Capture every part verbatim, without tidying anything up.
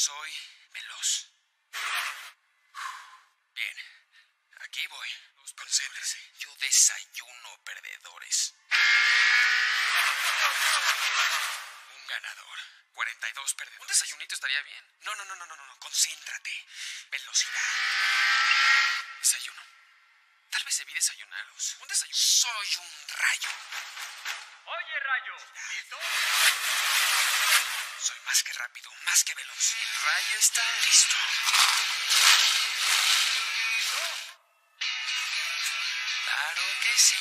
soy veloz. Bien, aquí voy. Concéntrese. Yo desayuno perdedores. Un ganador. cuarenta y dos perdedores. Un desayunito estaría bien. No, no, no, no, no, no. Concéntrate. Velocidad. Desayuno. Tal vez debí desayunaros. Un desayuno. Soy un rayo. Oye, Rayo, ¿listo? Soy más que rápido, más que veloz. El rayo está listo. Claro que sí.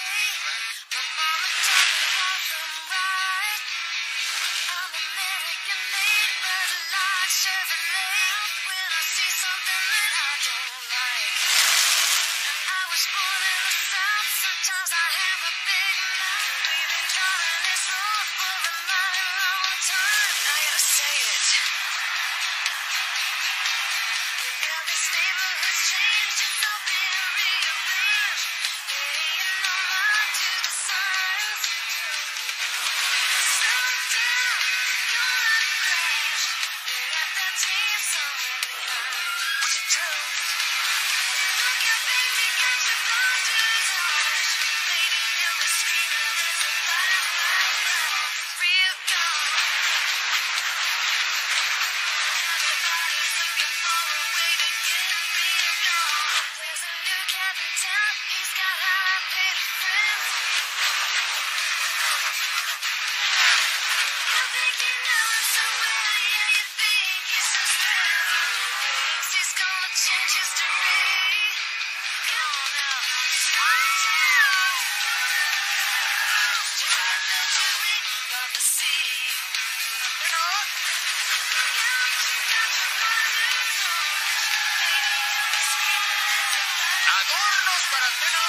¡Adornos para Teno!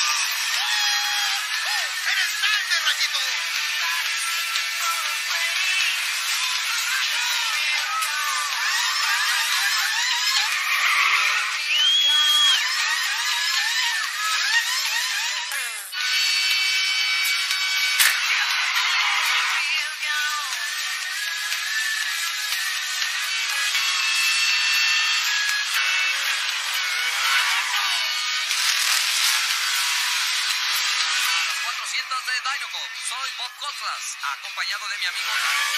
¡Eres grande, Rayito! cuatrocientos de Dinoco. Soy Bob Costas, acompañado de mi amigo.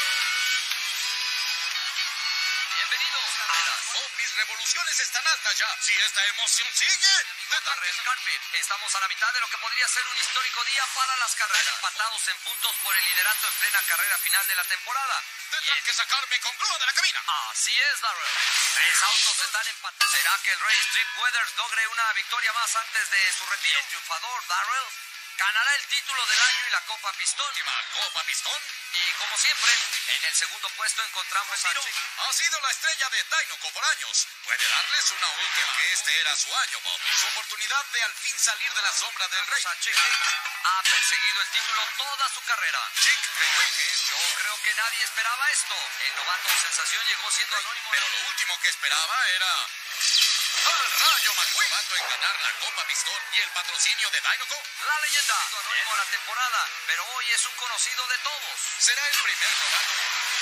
Bienvenidos, carreras. Oh, mis revoluciones están altas ya. Si esta emoción sigue, Darrell Carpet. Estamos a la mitad de lo que podría ser un histórico día para las carreras. Empatados en puntos por el liderato en plena carrera final de la temporada. tendrán que sacarme con grúa de la cabina. Así es, Darrell. Tres autos están empatados. ¿Será que el Rey Strip Weathers logre una victoria más antes de su retiro? El triunfador, Darrell, ganará el título del año y la Copa Pistón. Última Copa Pistón. Y como siempre, en el segundo puesto encontramos a Chick. Ha sido la estrella de Dinoco por años. Puede darles una última, que este era su año, Bob. Su oportunidad de al fin salir de la sombra del rey. A Chick ha perseguido el título toda su carrera. Chick creyó que es... Yo creo que nadie esperaba esto. El novato sensación llegó siendo anónimo. Pero lo último que esperaba era... ¡Al Rayo McQueen! Novato en ganar la Copa Pistón y el patrocinio de Dinoco. La leyenda, anónimo la temporada, pero hoy es un conocido de todos. Será el primer novato.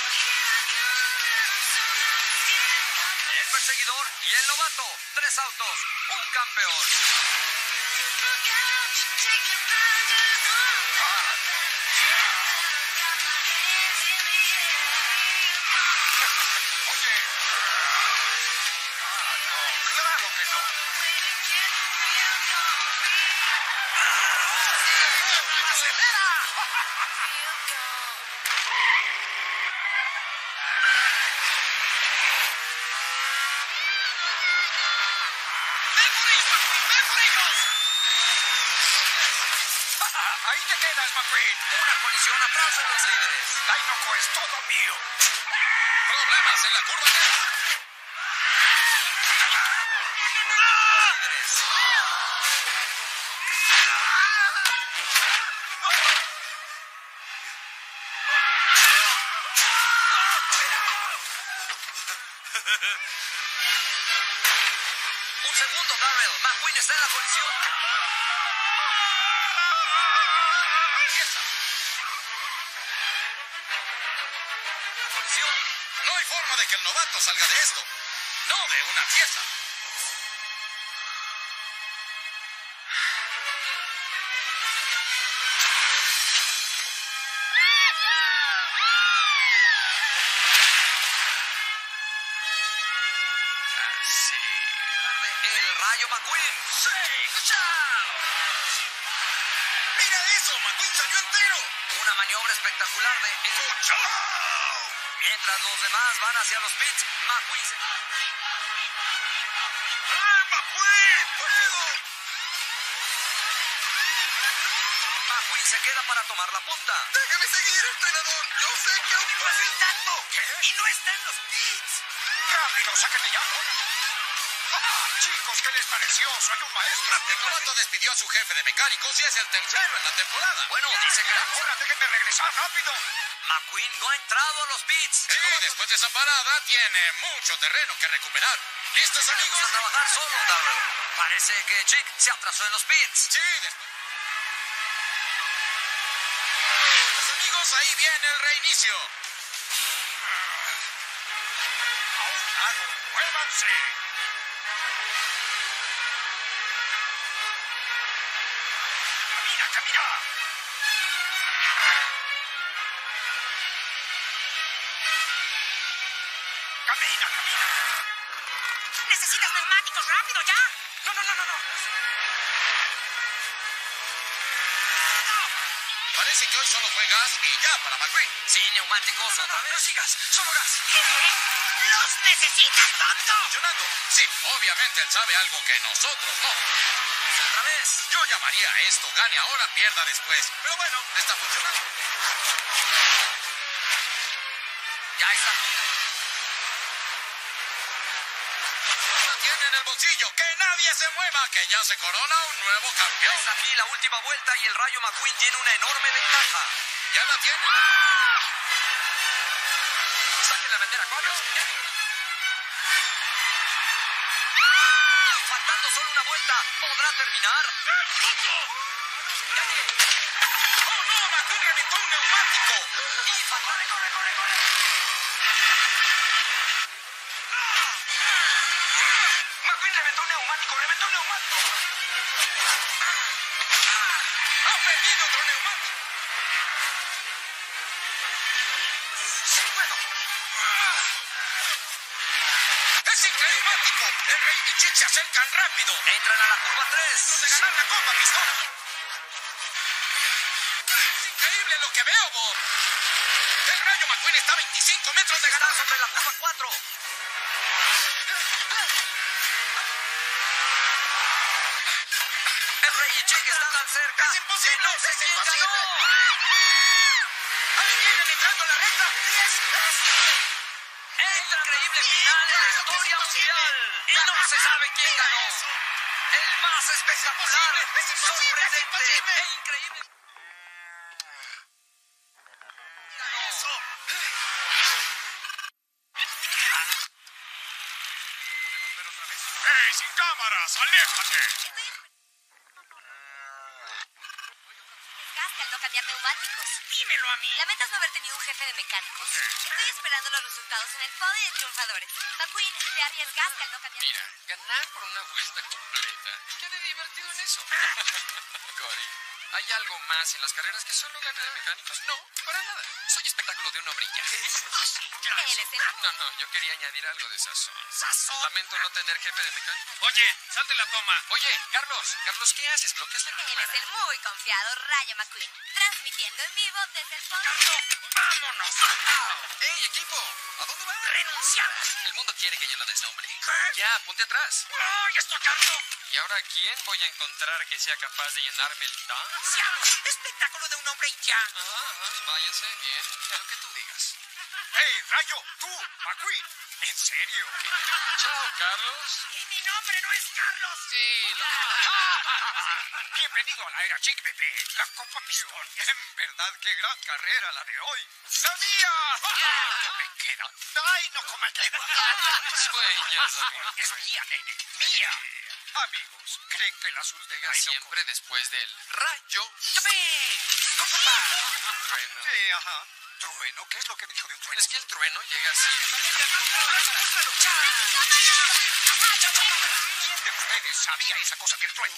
El perseguidor y el novato. Tres autos, un campeón. Oye. Ah, no, claro que no. Ahí te quedas, McQueen. Una colisión atrás de los líderes. Dinoco es todo mío. Problemas en la curva de... Los líderes. Un segundo, Darrell. McQueen está en la colisión. Colisión. No hay forma de que el novato salga de esto. No de una pieza. Sí. El Rayo McQueen. ¡Sí! ¡Chao! ¡Mira eso! ¡McQueen salió entero! Una maniobra espectacular de el... ¡Chao! Mientras los demás van hacia los pits, McQueen se... ¡Eh, McQueen! ¡Puedo! McQueen se queda para tomar la punta. ¡Déjeme seguir, entrenador! ¡Yo sé que aún puedo! ¡Intacto! ¿Qué? ¡Y no está en los pits! ¡Rápido, sáquenle ya! ¡Ah, chicos! ¿Qué les pareció? ¡Soy un maestro! El novato despidió a su jefe de mecánicos y es el tercero en la temporada. Bueno, dice que... ¡Ahora déjenme regresar rápido! McQueen no ha entrado a los pits. Sí, después de esa parada tiene mucho terreno que recuperar. ¿Listos, amigos? Vamos a trabajar solo, Darrell. Parece que Chick se atrasó en los pits. Sí, después... Los amigos, ahí viene el reinicio. A un lado, muévanse. Camina, camina. Camina, camina. ¡Necesitas neumáticos! ¡Rápido, ya! No, no, no, no, no. Parece que hoy solo fue gas y ya para McQueen. Sí, neumáticos. No, no, no sigas. Solo gas. ¿Qué? ¡Los necesitas, tonto! Funcionando. Sí, obviamente él sabe algo que nosotros no. Otra vez. Yo llamaría a esto gane ahora, pierda después. Pero bueno, está funcionando. Ya está. Lo tiene en el bolsillo. Que nadie se mueva, que ya se corona un nuevo Ya campeón. está aquí la última vuelta y el Rayo McQueen tiene una enorme ventaja. Ya la tiene. Saquen la bandera, coño. Y faltando solo una vuelta, ¿podrá terminar? ¡Oh, no! McQueen reventó un neumático. Y faltando... ¡Corre, corre, corre! McQueen reventó un neumático, reventó un neumático. Ha perdido otro neumático. Sí puedo. ¡Es increíble! El Rey y Chick se acercan rápido. Entran a la curva tres. De ganar la copa, pistola. Es increíble lo que veo, Bob. El Rayo McQueen está a veinticinco metros de Está ganar. sobre la curva cuatro. El Rey y Chick están tan cerca. ¡Es imposible! ¡Que no sé ¡Es quién imposible! ganó! Ahí vienen entrando a la recta. Y es... Increíble final en la historia mundial. Y no se sabe quién ganó. El más espectacular, sorprendente e increíble. ¡Ey, sin cámaras! ¡Aléjate! Desgaste al no cambiar neumáticos. Dímelo a mí. ¿Lamentas no haber tenido un jefe de mecánicos? Estoy esperando los resultados en el podio de triunfadores. McQueen, te arriesgaste al no cambiar... Mira, ganar por una vuelta completa. ¿Qué hay de divertido en eso? Cody, ¿hay algo más en las carreras que solo gane de mecánicos? No, para nada. Soy espectáculo de un hombre y ya. Él es el... No, no, yo quería añadir algo de sazón. ¡Sazón! Lamento no tener jefe de mecánicos. Oye, salte la toma. Oye, Carlos, Carlos, ¿qué haces? ¿Bloqueas la Él cámara? es el muy confiado Rayo McQueen, transmitiendo en vivo desde el podio... ¡Vámonos! ¡Ey, equipo! ¿A dónde vas? ¡Renunciamos! El mundo quiere que yo lo desnombre. ¿Qué? Ya, ponte atrás. ¡Ay, estoy harto! ¿Y ahora quién voy a encontrar que sea capaz de llenarme el tanque? ¡Renunciamos! ¡Espectáculo de un hombre y ya! Ah, ah, váyanse, bien, lo que tú digas. ¡Hey, Rayo! ¡Tú, McQueen! ¿En serio? Chao, Carlos. ¡Y mi nombre no es Carlos! Sí, lo que tú digas. Bienvenido a la era Chick, bebé. La Copa Pistón. En verdad, qué gran carrera la de hoy. ¡La mía! ¿Me queda? ¡Ay, no coma que Sueñas, amigo. Es mía, nene. ¡Mía! Amigos, ¿creen que el azul de Dino... Siempre después del rayo. ¡Chapín! Trueno. Sí, ajá. ¿Trueno? ¿Qué es lo que me dijo de un trueno? Es que el trueno llega así. ¿Quién de ustedes sabía esa cosa del trueno?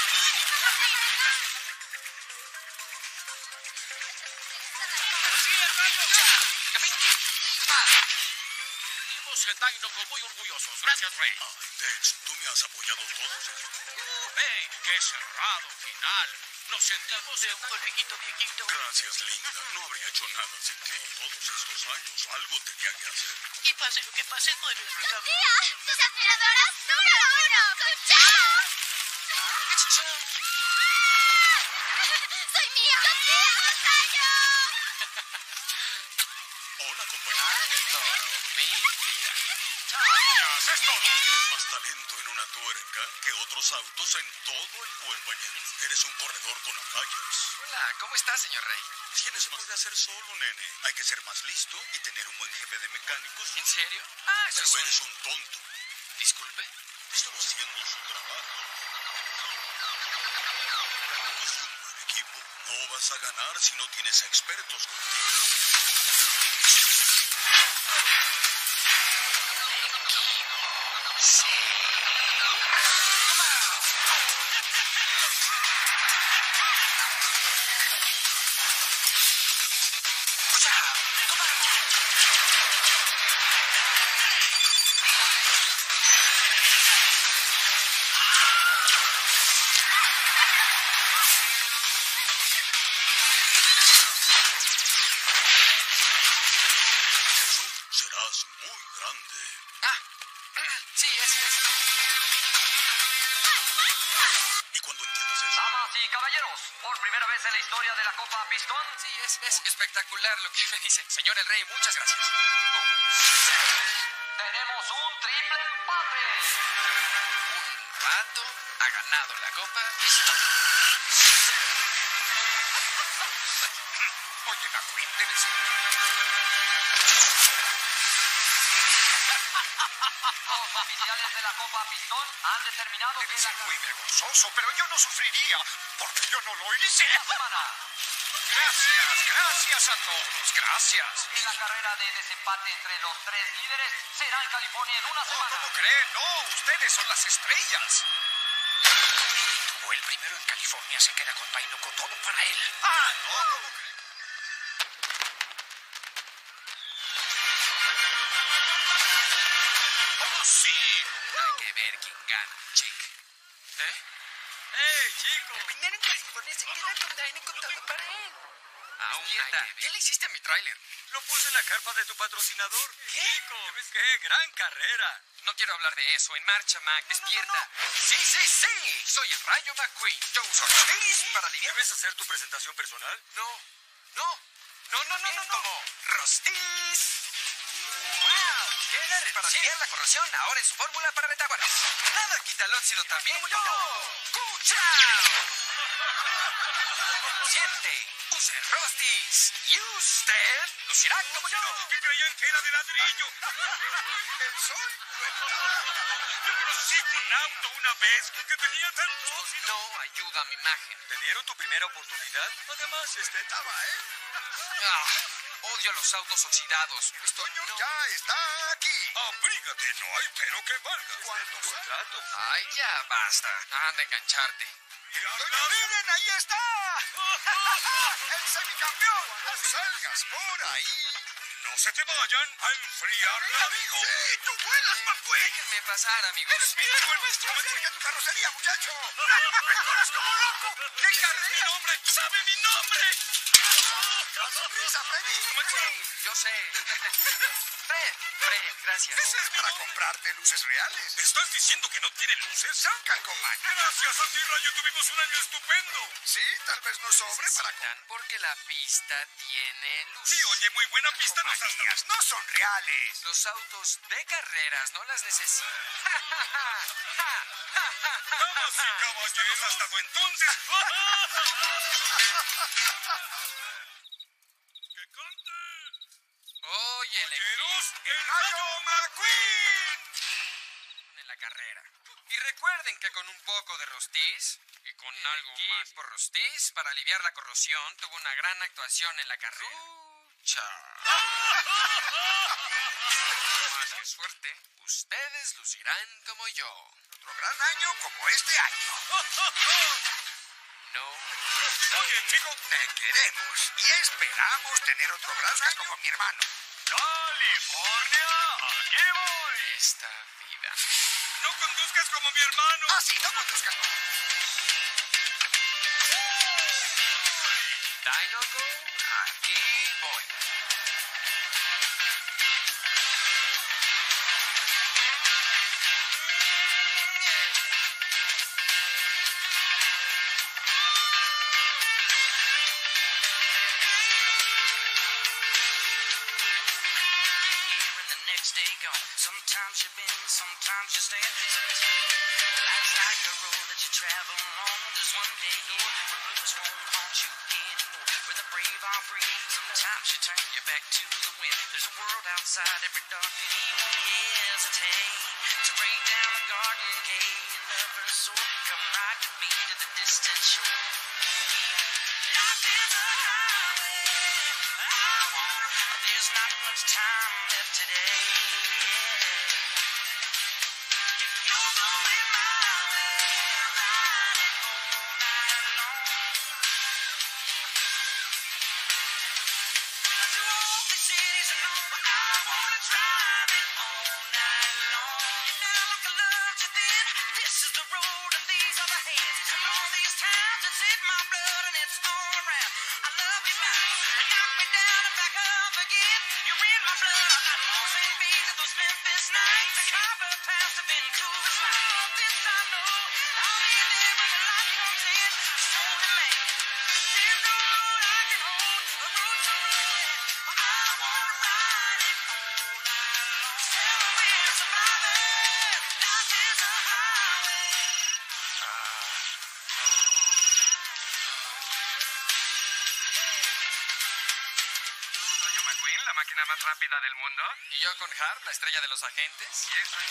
Vimos el Dinoco muy orgullosos. Gracias, Rey. Ay, Tex, tú me has apoyado todos estos. ¡Hey! ¡Qué cerrado final! Nos sentimos en un golpequito viejito. Gracias, linda. No habría hecho nada sin ti. Todos estos años algo tenía que hacer. Y pase lo que pase, no eres mi amigo. ¡Tía! ¡Tus aspiradoras número uno! ¡Cuchao! ¡Qué chichón! ¡Soy mía! ¡Tía! ¡Vasallo! Hola, compañero. Mi vida. ¡Es todo! Tienes más talento en una tuerca que otros autos en todo el compañero. Eres un corredor con agallas. Hola, ¿cómo está, señor Rey? Tienes más de hacer solo, nene. Hay que ser más listo y tener un buen jefe de mecánicos. ¿En serio? Ah, eso Pero es un... eres un tonto. Disculpe. Estaba haciendo su trabajo. No es un buen equipo. No vas a ganar si no tienes expertos contigo. Eso serás muy grande. Ah, sí, es, es. Y cuando entiendas eso, Damas y caballeros, por primera vez en la historia de la Copa Pistón, Sí, es, es espectacular lo que me dice. Señor el Rey, muchas gracias. Oh, tenemos un triple empate. un vato ha ganado la Copa Pistón. Oye, McQueen, debes ser... Los oficiales de la Copa Pistón han determinado Debe que ser la muy vergonzoso, pero yo no sufriría, porque yo no lo hice. semana Gracias, gracias a todos, gracias. y la carrera de desempate entre los tres líderes será en California en una No, semana. ¿cómo creen? No, ustedes son las estrellas. O el primero en California se queda con Tainoco, todo para él. Ah, no, ¿cómo creen? ¡Oh, sí! Hay que ver quién gana, chick. ¿Eh? ¡Hey, chicos! El primero en California se queda con Tainoco, todo para él. Aún hay Despierta. que ver. ¿Qué le hiciste a mi tráiler? Lo puse en la carpa de tu patrocinador. ¿Qué? Chico, ¿ves qué? ¡Gran carrera! No quiero hablar de eso. En marcha, Mac. Despierta. Sí, sí, sí. Soy el Rayo McQueen. Yo uso Ortiz para aliviar. ¿Debes hacer tu presentación personal? No, no, no, no, no, no, no. Rostiz. ¡Wow! Jenner para aliviar la corrosión ahora en su fórmula para retaguardia. Nada quita el óxido también como yo. ¡Cuchao! Siente, use Rostiz. Y usted lucirá como yo. ¿qué creían que era de ladrillo? El sol. Yo conocí un auto una vez que tenía tanto. No ayuda a mi imagen. ¿Te dieron tu primera oportunidad? Además, este... Estaba, ¿eh? Ah, odio los autos oxidados. Esto Toño no... ya está aquí. Abrígate, no hay pero que valga. ¿Cuántos contrato. Ay, ya basta. Anda a engancharte. Toño, miren, ahí está. El semicampeón. No salgas por ahí. No se te vayan a enfriar la amigo. Sí, tú vuelas, McQueen. Déjenme pasar, amigos. Eres mi héroe, nuestro. Acerca tu carrocería, muchacho. ¡Me corres como loco! ¡Qué carrera! ¡Mi nombre! ¡Sabe mi nombre! ¡La sonrisa, Freddy! Yo sé. Fred, Fred, gracias. Ese es para comprarte luces reales. ¿Estás diciendo que no tiene luces? Son calcomañas. Gracias a ti, Rayo, tuvimos un año estupendo. Sí, tal vez no sobre para comprar. Necesitan porque la pista tiene luz. Sí, oye, muy buena pista nos has dado. Calcomanías no son reales. Los autos de carreras no las necesitan. Damas y caballeros, hasta entonces. ¡Que cante! Oye, el ¡Caballeros, el ¡Rayo McQueen! en la carrera. Y recuerden que con un poco de rostiz y con algo más por rostiz para aliviar la corrosión tuvo una gran actuación en la carrera. Chao. Más que suerte, ustedes lucirán como yo. Otro gran año como este año. No. Oye, chico, te queremos y esperamos tener otro gran año como mi hermano. ¡California! ¡Aquí voy! Esta vida. ¡No conduzcas como mi hermano! Ah, sí, no conduzcas. Dinoco, aquí voy. Sometimes you bend, sometimes you stand. Life's like a road that you travel along. There's one day here where blues won't haunt you anymore. Where the brave are free. Sometimes you turn your back to the wind. There's a world outside every dark and you won't hesitate to break down the garden gate. Lover's sword, come ride with me to the distant shore. Life is a highway. I wanna. There's not much time left today. La máquina más rápida del mundo. ¿Y yo con Harp, la estrella de los agentes? Y eso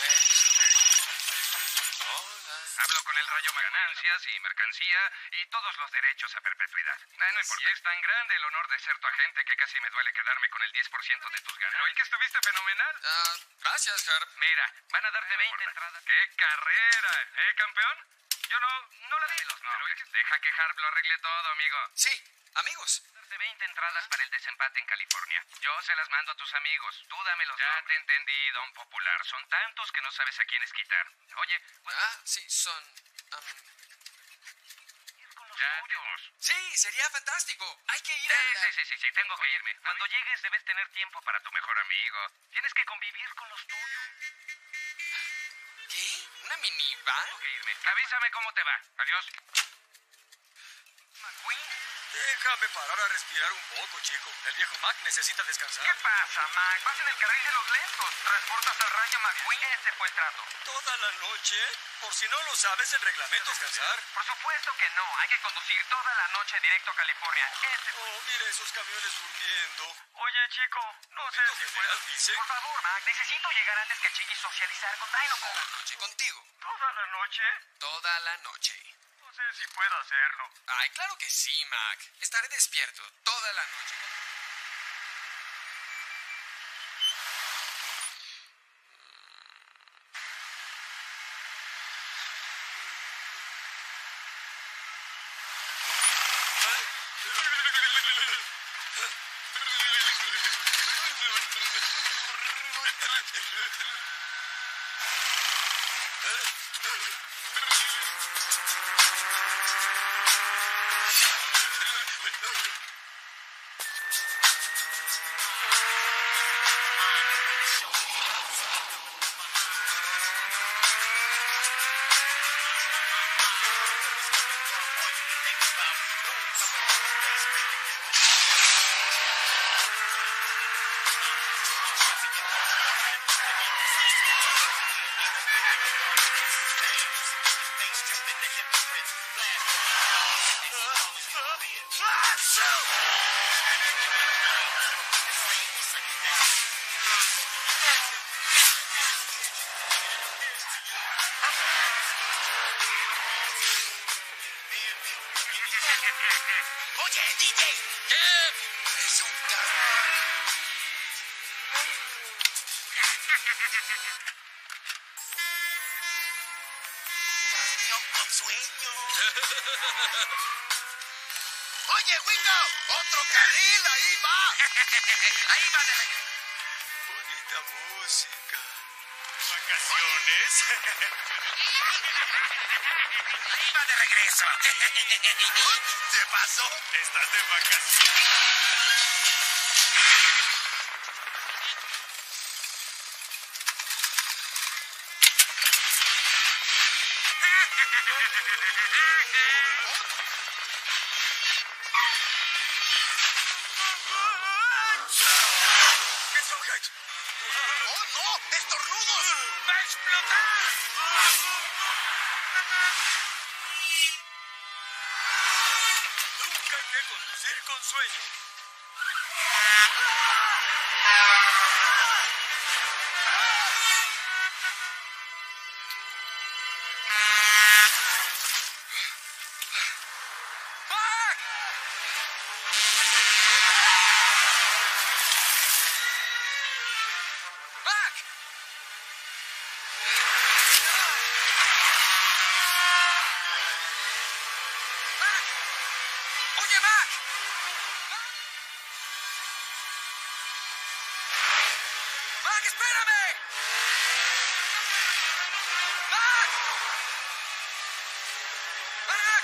es. Hola. Hablo con el rayo ganancias y mercancía y todos los derechos a perpetuidad. Eh, no importa. Es tan grande el honor de ser tu agente que casi me duele quedarme con el diez por ciento de tus ganancias. Hoy que estuviste fenomenal. Ah, gracias, Harp. Mira, van a darte veinte entradas. ¡Qué carrera! ¿Eh, campeón? Yo no, no la di los nombres. Deja que Harp lo arregle todo, amigo. Sí, amigos. Darte veinte entradas para el desempate en California. Yo se las mando a tus amigos. Tú dámelos. Ya nombres. Te entendí, don Popular. Son tantos que no sabes a quiénes quitar. Oye, pues... Ah, sí, son... Um... Ir con los tuyos. Sí, sería fantástico. Hay que ir sí, a... Sí, sí, sí, sí, tengo que irme. Cuando llegues debes tener tiempo para tu mejor amigo. Tienes que convivir con los tuyos. ¿Qué? ¿Una minivan? Tengo que irme. Avísame cómo te va. Adiós. McQueen. Déjame parar a respirar un poco, chico. El viejo Mac necesita descansar. ¿Qué pasa, Mac? Vas en el carril de los lentos. Transportas al rayo McQueen. Ese fue el trato. ¿Toda la noche? Por si no lo sabes, el reglamento es descansar. Por supuesto que no. Hay que conducir toda la noche directo a California. Ese fue... Oh, mira esos camiones durmiendo. Oye, chico, no sé si general dice... Por favor, Mac, necesito llegar antes que Chiqui socializar con Dinoco. Toda la noche contigo. ¿Toda la noche? Toda la noche. No sé si puedo hacerlo. Ay, claro que sí, Mac. Estaré despierto toda la noche. Con sueño. Oye, Wingo, otro carril, ahí va. Ahí va de regreso. Bonita música. ¿Vacaciones? Ahí va de regreso. ¿Qué pasó? ¿Estás de vacaciones? ¿Qué son, Hedge? ¡Oh, no! ¡Estornudos! ¡Va a explotar! Nunca hay que conducir con sueño. ¡Oye, Mac! ¡Mac, espérame! ¡Mac! ¡Mac!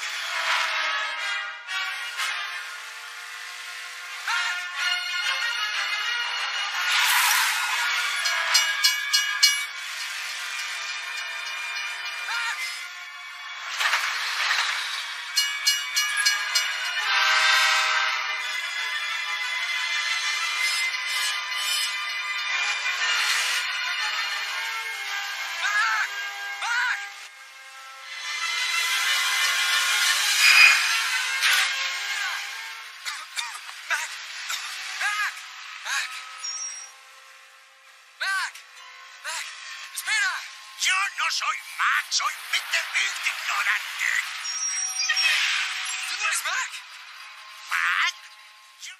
¡Mac! ¡Mac! ¡Mac! ¡Mac! ¡Mac! ¡Mac! ¡Mac! ¡Espera! Yo no soy Mac, soy Peter Big, ignorante. ¿Tú no eres Mac? ¿Mac? Yo-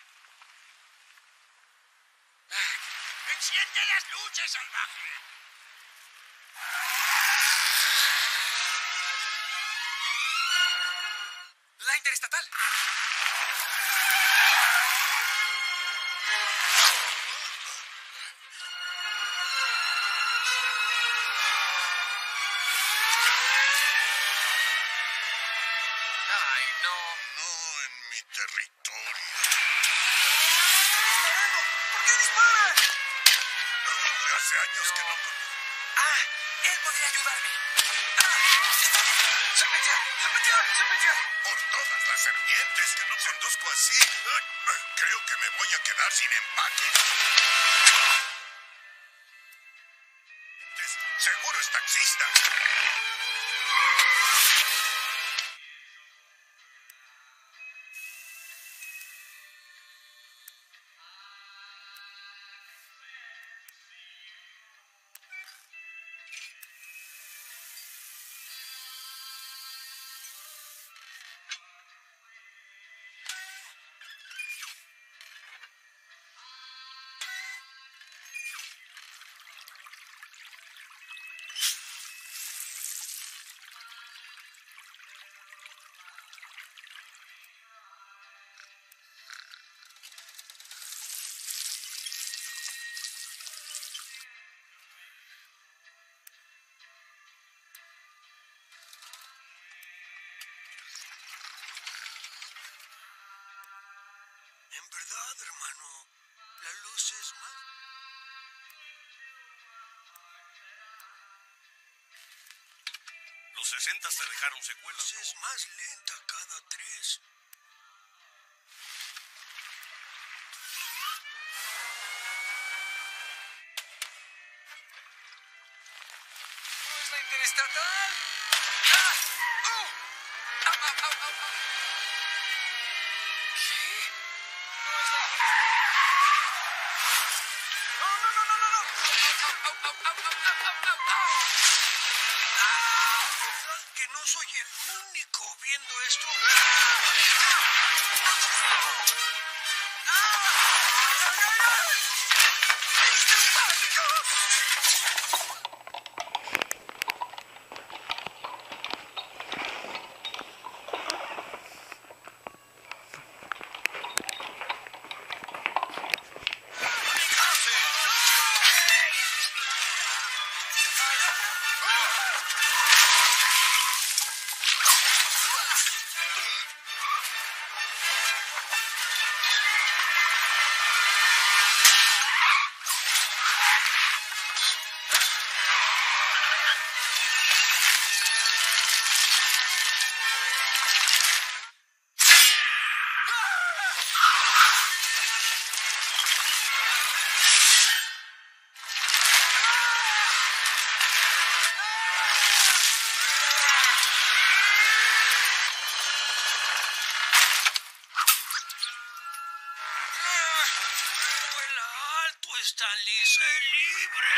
Mac. ¡Enciende las luces, salvaje! La interestatal. Ay, no. No en mi territorio. ¡Disparando! ¿Por qué disparan? Uh, hace años que no... Ah, él podría ayudarme. Ah. ¡Se metió! ¡Se metió! ¡Se metió! Por todas las serpientes que no conduzco así. Ay, creo que me voy a quedar sin empaque. Seguro es taxista. En verdad, hermano, la luz es más... Los sesentas te dejaron secuelas, Es ¿no? más lenta cada tres. ¡No es la interestatal! ¡Ah! ¡Oh! ¡Au, au, au, au, au! ¿Qué? No es la... ¡No, no, no, no, no, no! ¡Au, au, au, au, au, au, au, au, au! ¿Verdad que no soy el único viendo esto? ¡Ay, ay, ay! ¡Es neumático! libre!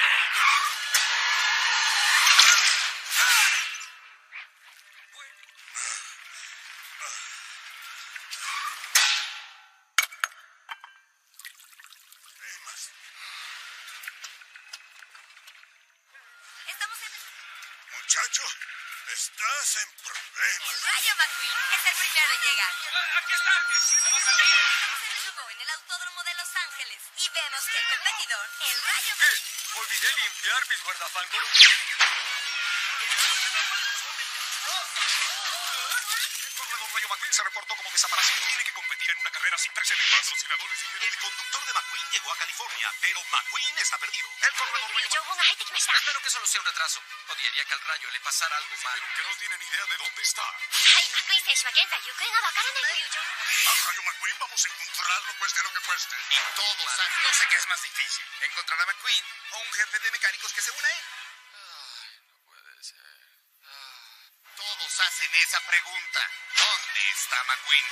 Estamos en el... Muchacho, estás en problemas. El Rayo McQueen es el primero en llegar. ¡Aquí está! ¡Vamos a ir! Estamos en el Lugo, en el Autódromo de Los Ángeles. Y vemos que el competidor, el Rayo ¿Qué? McQueen... Olvidé limpiar mis guardafangoros. El corredor Rayo McQueen se reportó como desaparecido. Tiene que competir en una carrera sin precedentes. Patrocinadores y el conductor de McQueen llegó a California, pero McQueen está perdido. El corredor Rayo McQueen... Espero que solo sea un retraso. Odiaría que al Rayo le pasara algo malo. que no tienen idea de dónde está. はい、マクイーン選手は現在行方がわからないという情報。 Al Rayo McQueen vamos a encontrarlo, cueste lo que cueste. Y todos saben... No sé qué es más difícil, encontrar a McQueen o un jefe de mecánicos que se una a él. No puede ser. Todos hacen esa pregunta. ¿Dónde está McQueen?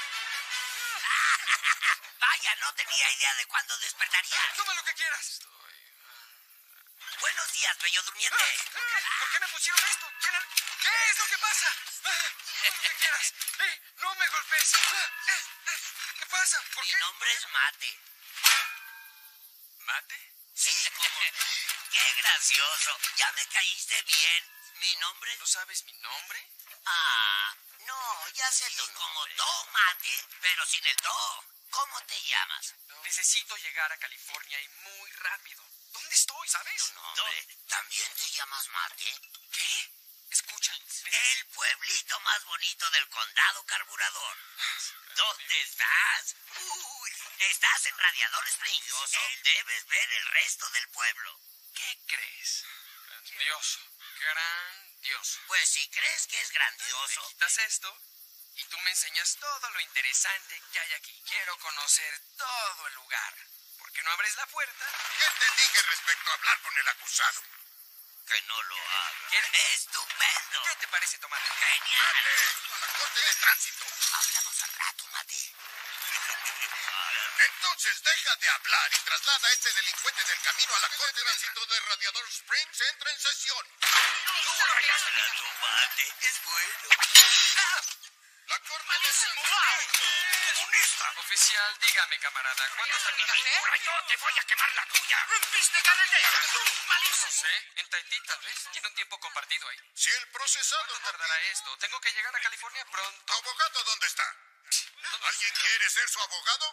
Vaya, no tenía idea de cuándo despertaría. Toma lo que quieras. Estoy... Buenos días, bello durmiente. ¿Por qué me pusieron esto? ¿Quién era? ¿Qué es lo que pasa? Ah, Toma lo que quieras. ¡Ey! ¡No me golpes! Ah, eh, eh, ¿Qué pasa? ¿Por Mi qué? nombre es Mate. ¿Mate? Sí, qué gracioso. Ya me caíste bien. Mi nombre ¿No sabes mi nombre? Ah, no, ya sé tu nombre. Como Tomate, pero sin el to. ¿Cómo te llamas? Necesito llegar a California y muy rápido. ¿Dónde estoy, sabes? Tu nombre. ¿También te llamas Mate? ¿Qué? Escucha. El pueblito más bonito del condado carburador. ¿Dónde estás? Uy, estás en Radiador Springs. Debes ver el resto del pueblo. ¿Qué crees? Grandioso. Grandioso. Pues si crees que es grandioso. Me quitas esto y tú me enseñas todo lo interesante que hay aquí. Quiero conocer todo el lugar. ¿Por qué no abres la puerta? ¿Qué te dije respecto a hablar con el acusado? Que no lo haga. ¿Quieres? ¡Estupendo! ¿Qué te parece, Tomate? ¡Genial! A la corte de tránsito. Hablamos al rato, Mate. Entonces deja de hablar y traslada a este delincuente del camino a la corte de tránsito de Radiador Springs. Entra en sesión. Mate, es bueno. La corte de ¡Comunista! Oficial, dígame, camarada, ¿cuánto está mi ¡Ahora yo te voy a quemar la tuya! ¡Rompiste carretera! ¡Tú, No malísimo! sé, en Tahití tal vez. Tiene un tiempo compartido ahí. Si el procesado ¿Cuánto no... tardará esto? Tengo que llegar a California ¿Tu pronto. abogado dónde está? ¿Alguien quiere ser su abogado?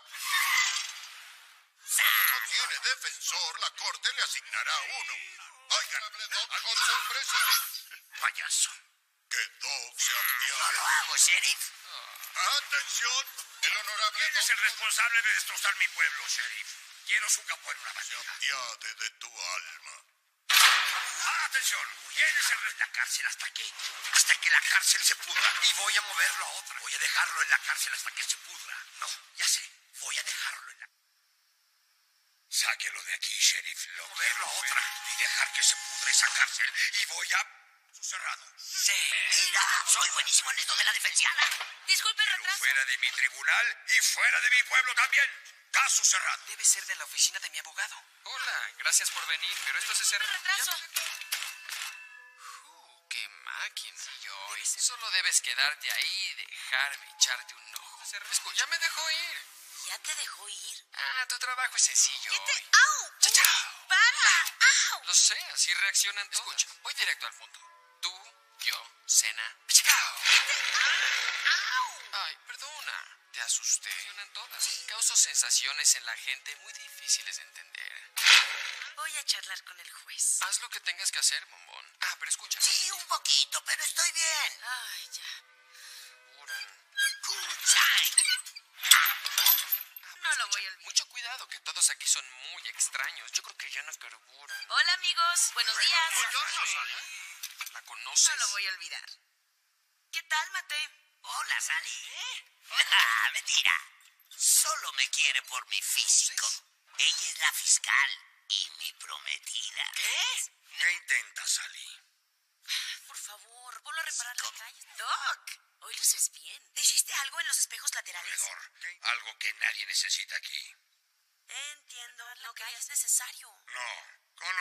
Si no tiene defensor, la corte le asignará uno. Oigan, Hudson preside. ¡Payaso! Que Dove se No apiade. lo hago, sheriff. Atención, el honorable ¿Quién es el Dove responsable de destrozar mi pueblo, sheriff? Quiero su capó en una bandeja. apiade de tu alma. ¡Atención! ¿Quién es el de la cárcel hasta aquí? Hasta que la cárcel se pudra. Y voy a moverlo a otra. Voy a dejarlo en la cárcel hasta que se pudra. No, ya sé. Voy a dejarlo en la... Sáquelo de aquí, sheriff. Lo moverlo a otra. Y dejar que se pudra esa cárcel. Y voy a... cerrado. Sí. Mira, soy buenísimo en esto de la defensiana. Disculpe el Pero retraso. fuera de mi tribunal y fuera de mi pueblo también. Caso cerrado. Debe ser de la oficina de mi abogado. Hola, gracias por venir, pero esto se cerró. Retraso. Ya me- Uh, ¡Qué máquina! Joy. Solo debes quedarte ahí y dejarme echarte un ojo. Escucha, ya me dejó ir. ¿Ya te dejó ir? Ah, tu trabajo es sencillo. ¿Qué te...? Joy. ¡Au! Chao, chao. ¡Para! ¡Au! Lo sé, así reaccionan todos. Escucha, voy directo al punto. Tú, yo, cena. ¡Chao! Ay, perdona. Te asusté. Reaccionan todas. Causo sensaciones en la gente muy difíciles de entender. Voy a charlar con el juez. Haz lo que tengas que hacer, bombón. Ah, pero escucha. Sí, un poquito, pero estoy bien. Ay, ya. Curan. Good time. No lo voy a olvidar. Mucho cuidado, que todos aquí son muy extraños. Yo creo que ya no carburan. Hola, amigos. Buenos días. ¿La conoces? No lo voy a olvidar. ¿Qué tal, Mate? Hola, Sally. Mentira. Solo me quiere por mi físico. Ella es la fiscal y mi prometida. ¿Qué? ¿Qué intentas, Sally? Por favor, ponlo a reparar las calles. Doc, hoy luces bien. ¿Hiciste algo en los espejos laterales? Corredor. Algo que nadie necesita aquí. Entiendo. Lo que es necesario. No, con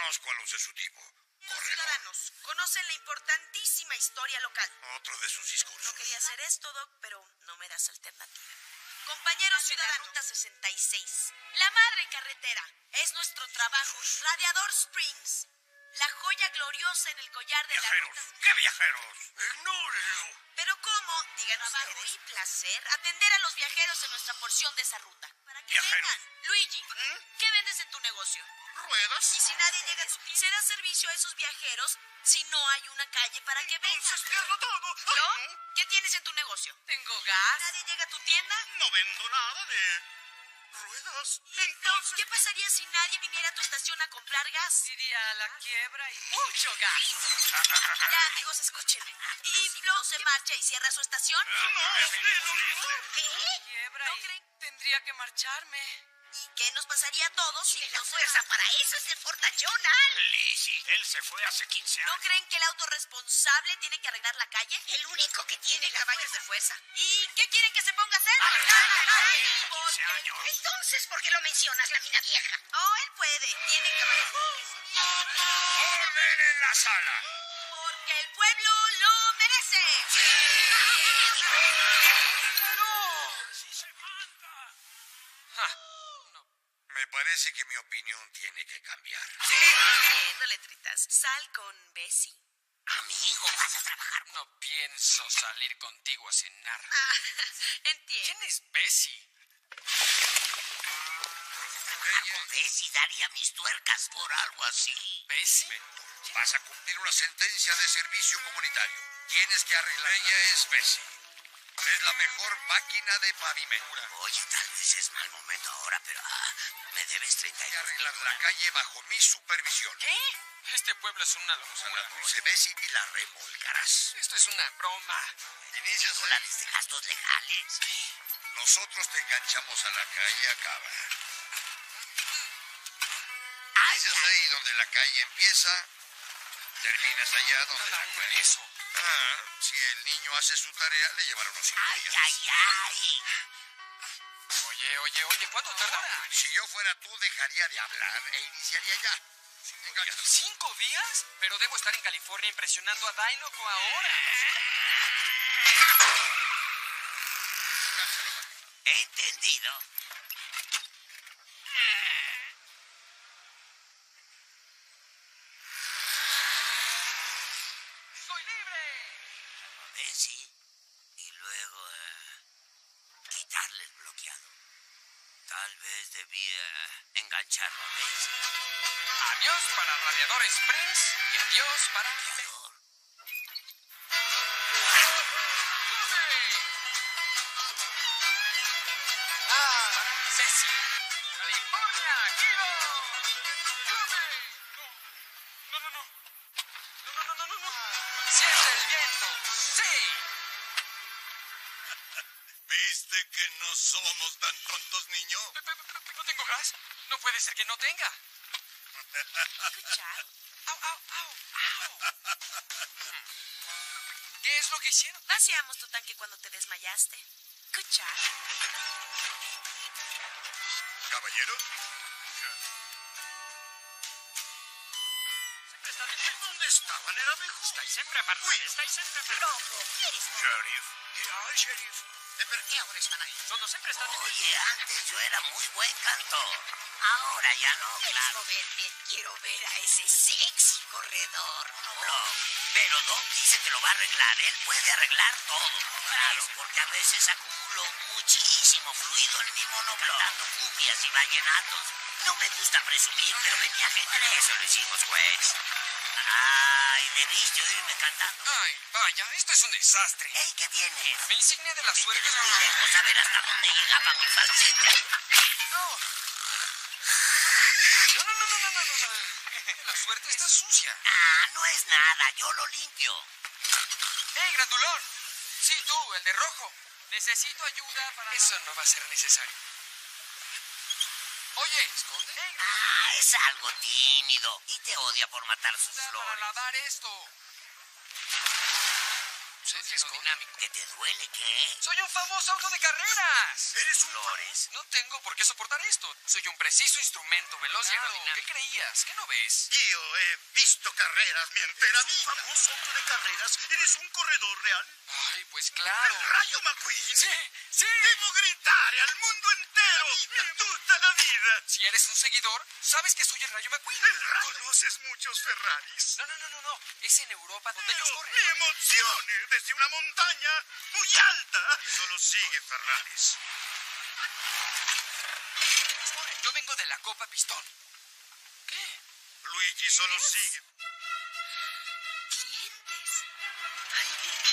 Conozco a los de su tipo. Corredor. Ciudadanos, conocen la importantísima historia local. Otro de sus discursos. No quería hacer esto, Doc, pero no me das alternativa. Compañeros ciudadanos. Ruta sesenta y seis. La madre carretera. Es nuestro trabajo. Radiador Springs. La joya gloriosa en el collar de ¿Viajeros? la ruta. ¿Qué viajeros? Ignórenlo. Pero ¿cómo? Digan ustedes. Y placer atender a los viajeros en nuestra porción de esa ruta. Para que Viajeros. vengan. Luigi, ¿qué vendes en tu negocio? ¿Ruedas? Y si nadie llega a tu tienda, será servicio a esos viajeros si no hay una calle para que vengan. Entonces pierdo todo. ¿No? Ay, no. ¿Qué tienes en tu negocio? Tengo gas. ¿Nadie llega a tu tienda? No vendo nada de ruedas. Entonces, ¿qué pasaría si nadie viniera a tu estación a comprar gas? Iría a la quiebra y mucho gas. Ya, amigos, escúchenme. ¿Y Flo se marcha y cierra su estación? No, es ¿Qué? Quiebra ¿No y creen? tendría que marcharme. ¿Y qué nos pasaría a todos si La no se fuerza marcha? para eso es el fortachón, Al. Lizzie, él se fue hace quince ¿No años. creen que el auto responsable tiene que arreglar la calle? El único que tiene caballos de fuerza. ¿Y qué quieren que se ponga a hacer? Porque quince años. Entonces, ¿por qué lo mencionas, la mina vieja? Oh, él puede. Tiene caballos. ¡Orden en la sala! Porque el pueblo lo merece. Me parece que mi opinión tiene que cambiar. Entiendo, letritas. Sal con Bessie. Amigo, vas a trabajar. No pienso salir contigo a cenar. Ah, entiendo. ¿Quién es Bessie? Trabajar con Bessie daría mis tuercas por algo así. ¿Bessie? Vas a cumplir una sentencia de servicio comunitario. Tienes que arreglar. Ella es Bessie. Es la mejor máquina de pavimentura. Oye, tal vez es mal momento ahora, pero ah, me debes treinta y Hay que dos arreglar la calle bajo mi supervisión. ¿Qué? Este pueblo es una A la locura. dulce Bessie y la remolcarás. Esto es una broma. Inicias ahí. dólares de gastos legales. Nosotros te enganchamos a la calle acaba. Ay, Inicias ahí donde la calle empieza. Terminas allá donde la Cada uno calle. en eso. Ah, si el niño hace su tarea, le llevará unos cinco ay, días. ay, ay. Oye, oye, oye, ¿cuánto tarda uno en Si yo fuera tú, dejaría de hablar e iniciaría ya. Cinco días. ¿Cinco días? Pero debo estar en California impresionando a Dinoco ahora. Entendido. ¡Soy libre! Bessie. Y luego eh, quitarle el bloqueado. Tal vez debía engancharlo a Bessie. Adiós para Radiador Springs y adiós para... Bloqueador. Ah, Ceci. California, Kilo. No, no, no, no. No, no, no, no, no, no. Siente el viento. Sí. ¿Viste que no somos tan tontos, niño? Pe- pe- pe- ¿No tengo gas? No puede ser que no tenga. Escuchar. Au, au, au, au. ¿Qué es lo que hicieron? Vaciamos tu tanque cuando te desmayaste. Escuchar. ¿Caballeros? ¿Dónde estaban? Era mejor. Estáis sempre apartats, estáis sempre apartats. Sheriff. Ay, sheriff. ¿Por qué ahora están ahí? Sono sempre stati... Oye, antes yo era muy buen cantor. Ahora ya no, claro. Verte. Quiero ver a ese sexy corredor. No, pero Doc dice que lo va a arreglar. Él puede arreglar todo. Claro, porque a veces acumulo muchísimo fluido en mi monobloc, cantando cumbias y vallenatos. No me gusta presumir, pero venía gente de eso, lo hicimos, pues. Ay, debiste oírme cantando. Ay, vaya, esto es un desastre. Ey, ¿qué tienes? Mi insignia de la suerte. Es muy lejos a ver hasta dónde llegaba mi falsete. No. No, no, no, no, no, no, no, no. La suerte está sucia. Ah, no es nada, yo lo limpio. ¡Ey, grandulón! Sí, tú, el de rojo. Necesito ayuda para... Eso no va a ser necesario. Oye, ¿esconde? ¡Ey, Ah, es algo tímido y te odia por matar sus ayuda para flores. lavar esto! aerodinámico. ¿Que te duele qué? ¡Soy un famoso auto de carreras! ¿Eres un ¿Flores? No tengo por qué soportar esto. Soy un preciso instrumento veloz y aerodinámico. ¿Qué creías? ¿Qué no ves? Yo he visto carreras mi entera vida. Un famoso auto de carreras. ¿Eres un corredor real? Ay, pues claro. ¡El Rayo McQueen! Sí, sí. ¡Debo gritar al mundo entero! ¡Me gusta la vida! Si eres un seguidor, sabes que soy el Rayo McQueen. ¡El Rayo! ¿Conoces muchos Ferraris? No, no, no, no, no. Es en Europa donde Pero ellos corren. me emociona desde una montaña muy alta. Solo sigue Ferraris. Yo vengo de la Copa Pistón. ¿Qué? Luigi solo sigue. Clientes. Ahí viene.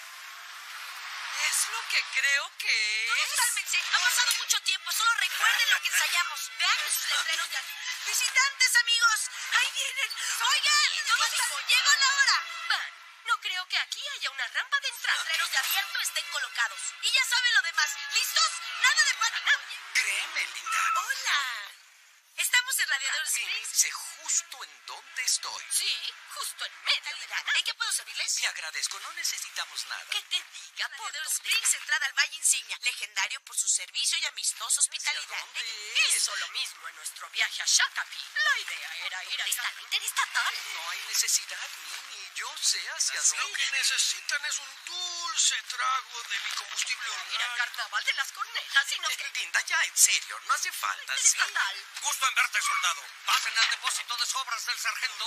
Es lo que creo que es. Todos cálmense. Ha pasado mucho tiempo. Solo recuerden lo que ensayamos. Vean sus letreros ya. Visitantes, amigos. Ahí vienen. Oigan, todos dijo, llegó la hora. Van. No creo que aquí haya una rampa de entrada. Los letreros de abierto estén colocados. Y ya saben lo demás. ¿Listos? Nada de patina. Créeme, linda. Hola. Estamos en Radiador Sí, Springs. sé justo en dónde estoy. Sí, justo en medio. ¿En qué puedo servirles? Le agradezco, no necesitamos nada. Que te diga por Radiador Springs, entrada al Valle Insignia. Legendario por su servicio y amistosa hospitalidad. ¿Dónde es? Hizo lo mismo en nuestro viaje a Shakopee. La idea era ir a Está interestatal. No hay necesidad, Mimi. Yo sé hacia Lo dónde. que necesitan es un dulce trago de mi combustible ir al orgánico. carnaval de las cornetas, sino que Linda, ya, en serio, no hace falta, ¿sí? estatal. Gusto en verte, soldado. Pasen al depósito de sobras del sargento.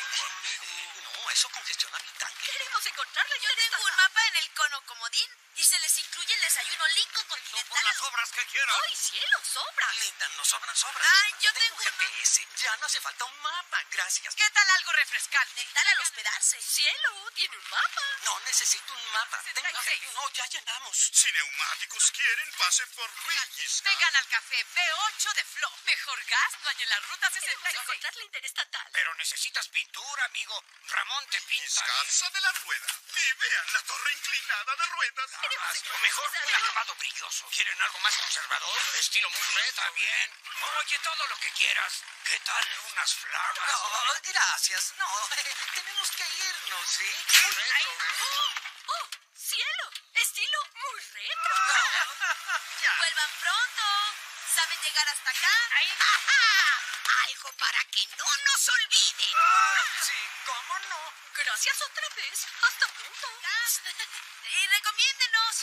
No, eso congestiona mi tanque. Queremos encontrarle. Yo tengo un mapa en el cono comodín y se les incluye el desayuno Lincoln Por Continental. las obras que quieran. ¡Ay, cielo, sobra! Linda, no sobran sobras. Ay, yo tengo tengo un G P S. Ya no hace falta un mapa, gracias. ¿Qué tal algo refrescante? Dental al hospedarse. Cielo, tiene un mapa. No necesito un mapa. Tengo setenta y seis. No, ya llenamos. Si neumáticos quieren, pasen por Luigi's. Vengan al café B ocho de Flo. Mejor gas no hay en la ruta sesenta y seis. Encontrar la interestatal. Pero necesitas pintura, amigo. Ramón te pinta. Casa de la rueda. Y vean la torre inclinada de ruedas. O mejor, un acabado brilloso. ¿Quieren algo más conservador? Estilo muy retro. Bien. Oye, todo lo que quieras. ¿Qué tal unas flamas? No, gracias. No, tenemos que irnos, ¿sí? Retro, ¿eh? ¡Oh! ¡Oh! ¡Cielo! Estilo muy retro. Vuelvan pronto. ¿Saben llegar hasta acá? Algo para que no nos olviden. Sí, ¿cómo no? Gracias otra vez. Hasta pronto. Y recomiéndenos.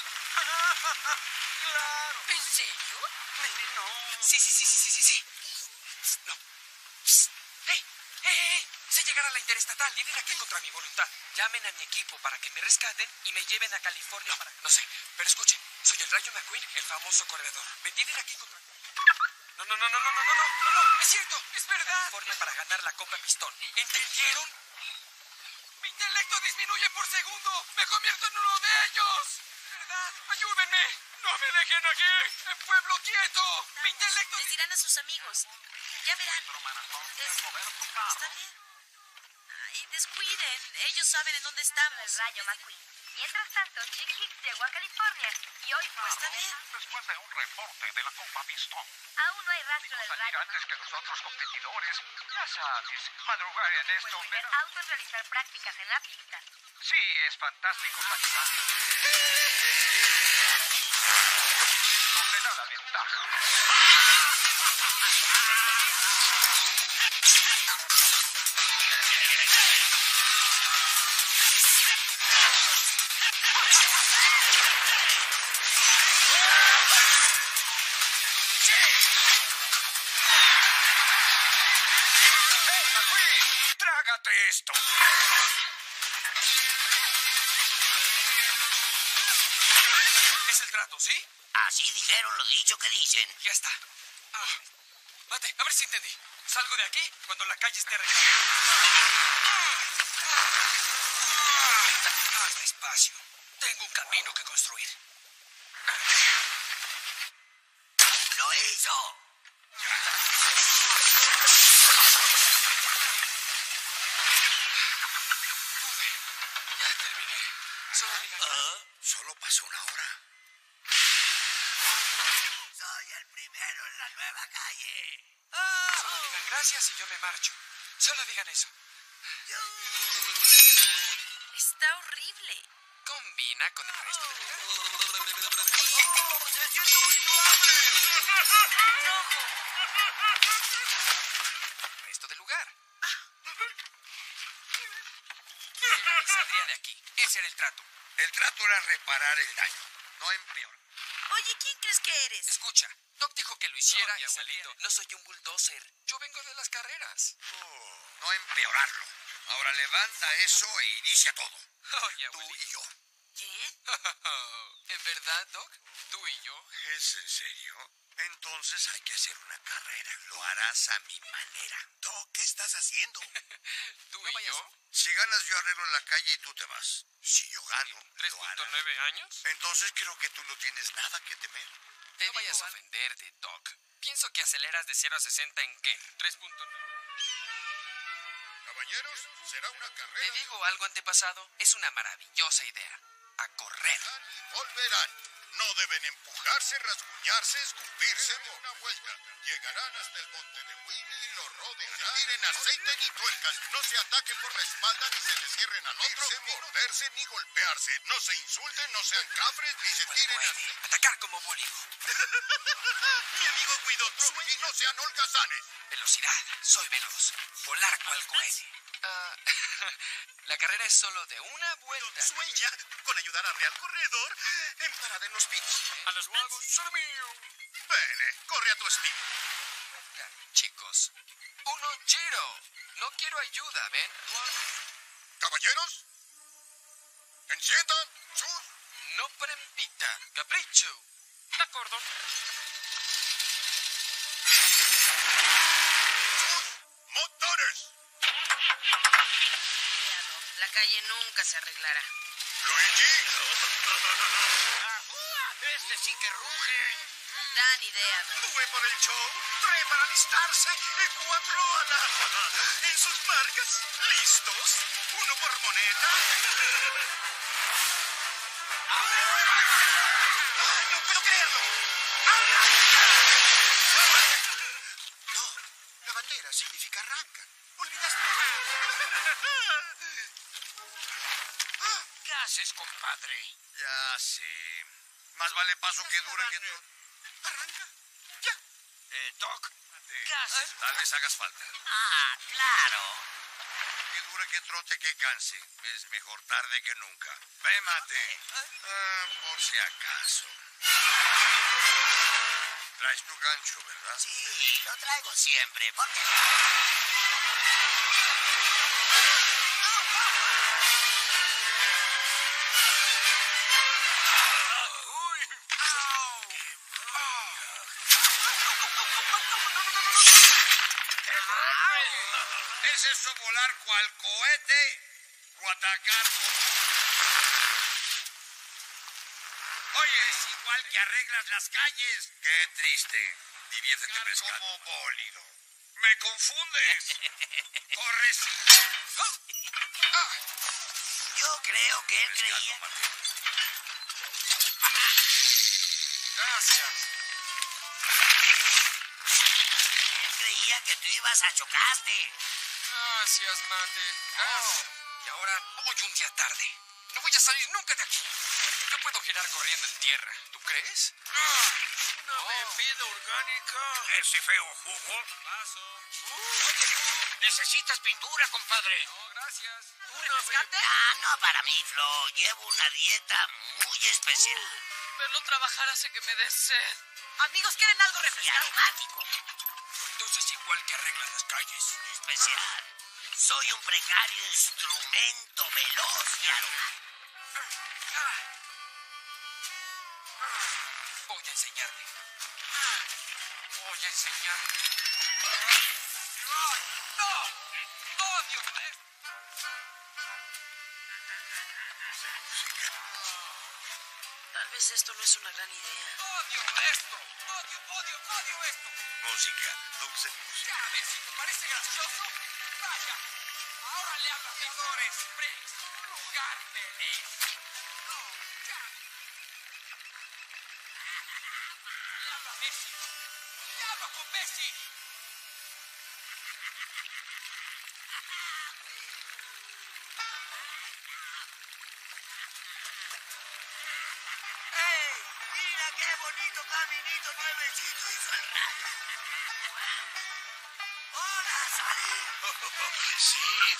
Claro. ¿En serio? Mimi, no. Sí, sí, sí, sí, sí, sí, sí. No. Psst. ¡Hey! ¡Hey, hey! Sé llegar a la interestatal. Vienen aquí contra mi voluntad. Llamen a mi equipo para que me rescaten y me lleven a California para... No sé, pero escuchen. Soy el Rayo McQueen, el famoso corredor. Me tienen aquí contra... No, no, no, no, no, no, no, no, no, no. Es cierto, es verdad. California para ganar la Copa Pistón. ¿Entendieron? Mi intelecto disminuye por segundo. Me convierto en uno de ellos. ¿Verdad? Ayúdenme. No me dejen aquí. En pueblo quieto. Mi intelecto... Les dirán a sus amigos. Ya verán. Des- Está bien. Ay, descuiden. Ellos saben en dónde estamos. El Rayo McQueen. Mientras tanto, Chick Hicks llegó a California y hoy Pues está bien. Después de un reporte de la Copa Pistón. aún no hay rastro del Salir Rayo antes que los otros competidores. Ya sabes, madrugar en esto. McQueen. Ver autos realizar prácticas en la pista. Sí, es fantástico. Nos da la ventaja. ¡Hey, McQueen! ¡Trágate esto! Es el trato, ¿sí? Así dijeron lo dicho que dicen. Ya está. Ah, mate, a ver si entendí. Salgo de aquí cuando la calle esté arreglada. Más despacio. Tengo un camino que construir. ¡Lo hizo! Pude. Ya terminé. Solo digan ¿Ah? Solo pasó una hora. Soy el primero en la nueva calle. Solo digan gracias y yo me marcho. Solo digan eso. Está horrible. combina con el resto del lugar. ¡Oh! ¡Se siento mucho hambre! ¡Rojo! Resto del lugar. Ella saldría de aquí. Ese era el trato. El trato era reparar el daño, no empeorar. Oye, ¿quién crees que eres? Escucha, Doc dijo que lo hiciera No, y salí. abuelito. No soy un bulldozer. Yo vengo de las carreras. No empeorarlo. Ahora levanta eso e inicia todo. Oye, Tú abuelito. y yo. ¿Qué? ¿En verdad, Doc? ¿Tú y yo? ¿Es en serio? Entonces hay que hacer una carrera. Lo harás a mi manera. Doc, ¿qué estás haciendo? ¿Tú y yo? Si ganas, yo arreglo en la calle y tú te vas. Si yo gano, ¿tres lo punto harás. nueve años? Entonces creo que tú no tienes nada que temer. Te no vayas a ofenderte, Doc. Pienso que aceleras de cero a sesenta en qué? tres punto nueve. Caballeros, será una Te carrera. digo algo, antepasado. Es una maravillosa idea. A correr. Y volverán. No deben empujarse, rasguñarse, escupirse de una vuelta. Llegarán hasta el monte de Willy y lo rodearán. Tiren aceite ni tuercas. No se ataquen por la espalda ni se le cierren al otro. Ni morderse ni golpearse. No se insulten, no sean cafres ni se tiren aceite. Atacar como Bollywood. Mi amigo cuidó y no sean holgazanes. Velocidad. Soy veloz. Volar cual cohete. Ah, la carrera es solo de una vuelta. Sueña con ayudar a Real Corredor en parada en los pits. A los magos, son mío. Ven, corre a tu estilo. Chicos, uno giro. No quiero ayuda, ¿ven? Caballeros, enciendan sus No prempita. Capricho. De acuerdo. motores. La calle nunca se arreglará. Luigi, Este sí que ruge. Dan idea, Doc. fue por el show. Trae para alistarse. Cuatro a la... En sus marcas. ¿Listos? Uno por moneta. ¡Ay, no puedo creerlo! No, la bandera significa arranca. Olvidaste. ¿Qué haces, compadre? Ya sé. Más vale paso que dure que... tro- Arranca. Ya. Eh, Doc, ¿qué haces? Tal vez hagas falta. Ah, claro. Que dure que trote que canse. Es mejor tarde que nunca. Vémate. Ah, por si acaso. Traes tu gancho, ¿verdad? Sí, lo traigo siempre. ¿Por qué? ¿Es eso volar cual cohete o atacar con... Oye, es igual que arreglas las calles. Qué triste. Diviértete pescando. Como bólido. ¡Me confundes! ¡Corres! Yo creo que él Pescando, creía... Martín. Gracias. Él creía que tú ibas a chocaste. Gracias, mate. Gracias. Y ahora voy un día tarde. No voy a salir nunca de aquí. Yo puedo girar corriendo en tierra. ¿Tú crees? Una bebida orgánica. Ese feo jugo. Necesitas pintura, compadre. No, gracias. ¿Un refrescante? Ah, no para mí, Flo. Llevo una dieta muy especial. Verlo trabajar hace que me dé sed. Amigos, ¿quieren algo Y refrescante? aromático. Entonces igual que arreglas las calles. Especial. Soy un precario instrumento veloz y aromático. Voy a enseñarte. Voy a enseñarte. ¡No! ¡Odio esto! Tal vez esto no es una gran idea. ¡Odio esto! ¡Odio, odio, odio esto! Música. Dulce música. Ya ves, si te parece gracioso, vaya. Ahora le hablo a Fedor Springs. Un lugar feliz. No, ya. Le hablo a Messi. Le hablo con Messi. caminito nuevecito hizo el rayo. ¡Hola, Sally! Sí.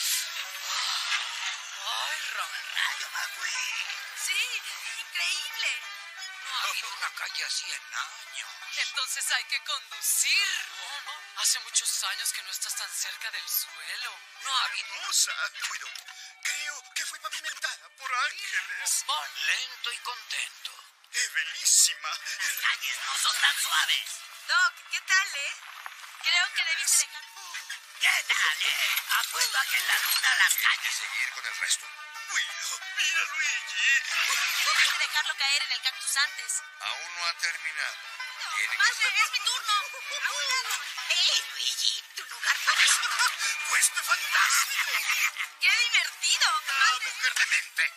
¡Ay, Ram! ¡Rayo McQueen! Sí, increíble. No ha habido una calle así en años. Entonces hay que conducir. Hace muchos años que no estás tan cerca del suelo. No ha habido... Hermosa. Cuido. Creo que fue pavimentada por ángeles. Bombón. Lento y contento. ¡Es bellísima! Las calles no son tan suaves. Doc, ¿qué tal, eh? Creo que debiste dejar... ¿Qué tal, eh? Apuesto a que en la luna las Hay que calles... seguir con el resto. Cuido. Mira, Luigi. Debiste dejarlo caer en el cactus antes. Aún no ha terminado. Tiene que... ¡Padre, es mi turno! ¡A un lado! ¡Hey, Luigi! ¡Tu lugar parece... Pues fue fantástico. ¡Qué divertido! ¡Ah, mujer demente!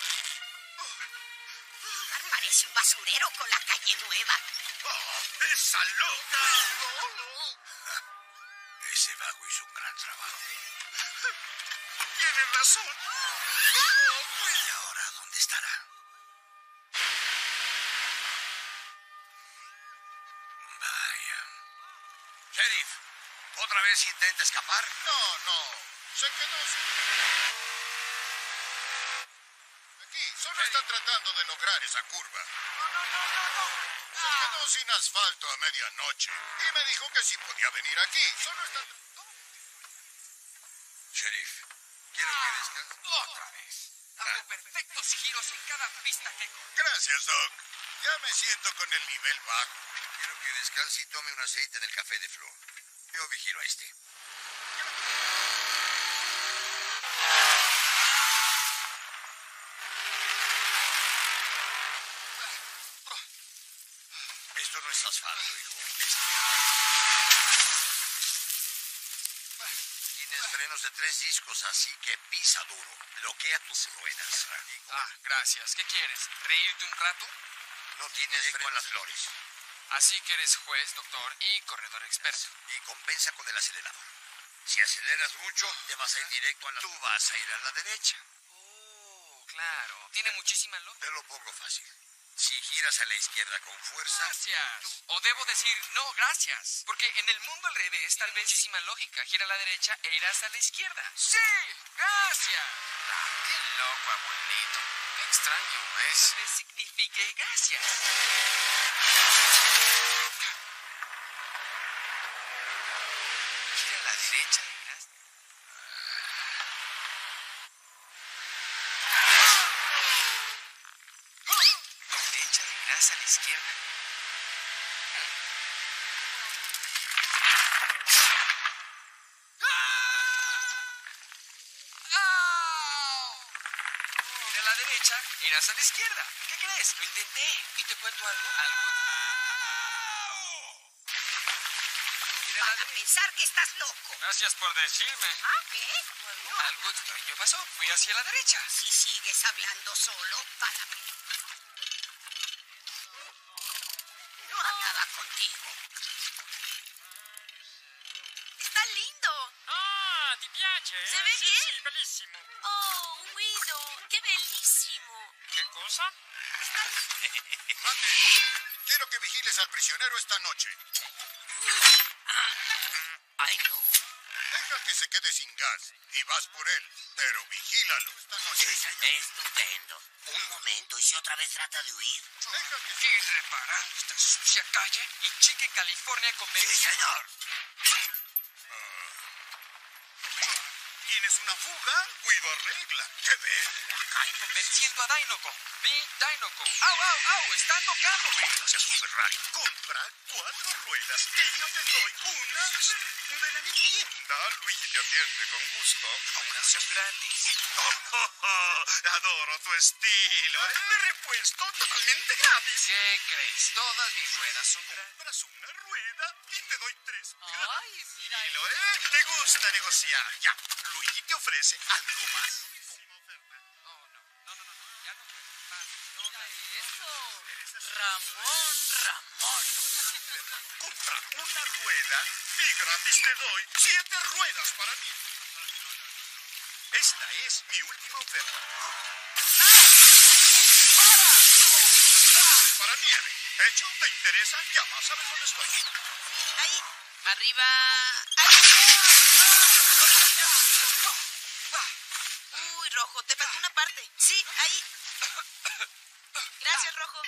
Parece un basurero con la calle nueva. ¡Oh, esa loca! Ese vago hizo un gran trabajo. Tienes razón. ¿Y ahora dónde estará? Vaya. Sheriff, ¿otra vez intenta escapar? No, no. Se quedó sin... Aquí, solo está tratando de lograr esa curva. No, no, no, no, no. Se quedó sin asfalto a medianoche. Y me dijo que sí podía venir aquí. Solo está... Sheriff, quiero que descanse. ¡Otra vez! Hago perfectos giros en cada pista que... Gracias, Doc. Ya me siento con el nivel bajo. Quiero que descanse y tome un aceite en el café de Flo. Yo vigilo a este. Esto no es asfalto, hijo. Es Tienes frenos de tres discos, así que pisa duro. Bloquea tus ruedas. Y con- Ah, gracias. ¿Qué quieres? ¿Reírte un rato? No tienes frenos en las flores. Así que eres juez, doctor y corredor experto. Y compensa con el acelerador. Si aceleras mucho, te vas a ir directo a la... Tú vas a ir a la derecha. Oh, claro. Tiene muchísima lógica. Te lo pongo fácil. Si giras a la izquierda con fuerza... Gracias. O debo decir, no, gracias. Porque en el mundo al revés, tal vez muchísima lógica. Gira a la derecha e irás a la izquierda. ¡Sí! ¡Gracias! Ah, qué loco, abuelito. Qué extraño es. Tal vez signifique gracias. Gira a la derecha e irás... A la derecha e irás a la izquierda. ¡Au! Gira a la derecha, irás a la izquierda. ¿Qué crees? Lo intenté. ¿Y te cuento algo? Algo. Gira a la Van a derecha. pensar que estás loco. Gracias por decirme. ¿Ah, qué? Algo extraño pasó. Fui hacia la derecha. Si sigues hablando solo, van a ver. No hablaba contigo. ¡Está lindo! Ah, ti piace? Se ve Sì, bien. sì, bellissimo. ¡Oh, Guido! ¡Qué bellísimo! Che cosa? Mate, quiero que vigiles al prisionero esta noche. Ay, no. Deja que se quede sin gas y vas por él, pero vigílalo esta noche. Estupendo. Un momento, ¿y si otra vez trata de huir? Deja que... Ir reparando esta sucia calle y chique California con ¡Sí, señor! ¿Tienes una fuga? Cuido arregla. ¡Qué bella! Ay, convenciendo a Dinoco. Vi Dinoco. ¡Au, au, au! ¡Están tocándome! No seas un Ferrari. Compra cuatro ruedas y yo te doy una de, de la mi tienda. Luigi te atiende con gusto. Ahora son gratis. Oh, oh, oh, adoro tu estilo. Es de repuesto totalmente gratis. ¿Qué crees? Todas mis ruedas son gratis. Compras una rueda y te doy tres. Ay, mira Estilo, ¿eh? Te gusta negociar. Ya, Luigi te ofrece algo más. Oh, no. No, no, no, no. Ya no puedo. Basta. No, gracias. eso. Ramón, Ramón. Compra una rueda y gratis te doy siete ruedas para mí. Esta es mi última oferta. ¡Para! Para nieve. ¿Hecho? ¿Te interesa? Llama, ¿sabes dónde estoy? Sí, ahí. Arriba. Uy, Rojo, te faltó una parte. Sí, ahí. Gracias, Rojo.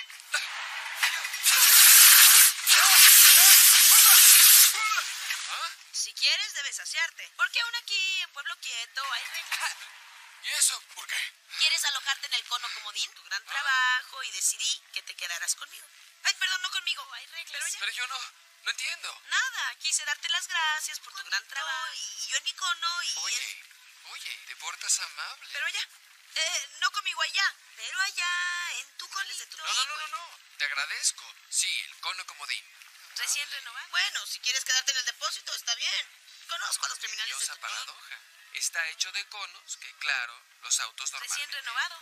Si quieres, debes asearte. Porque aún aquí, en Pueblo Quieto, hay reglas. ¿Y eso? ¿Por qué? ¿Quieres alojarte en el cono comodín? Tu gran trabajo, y decidí que te quedarás conmigo. Ay, perdón, no conmigo. Hay reglas. Pero, ya... Pero yo no, no entiendo. Nada, quise darte las gracias por tu gran trabajo. Y yo en mi cono y... Oye, él... oye, te portas amable. Pero allá. Eh, no conmigo allá. Pero allá, en tu conito. No, no, no, no, no. Te agradezco. Sí, el cono comodín. Recién renovado. Bueno, si quieres quedarte en el depósito, está bien. Conozco a los criminales de Curiosa tu team. paradoja. Está hecho de conos que, claro, los autos normalmente... Recién renovado.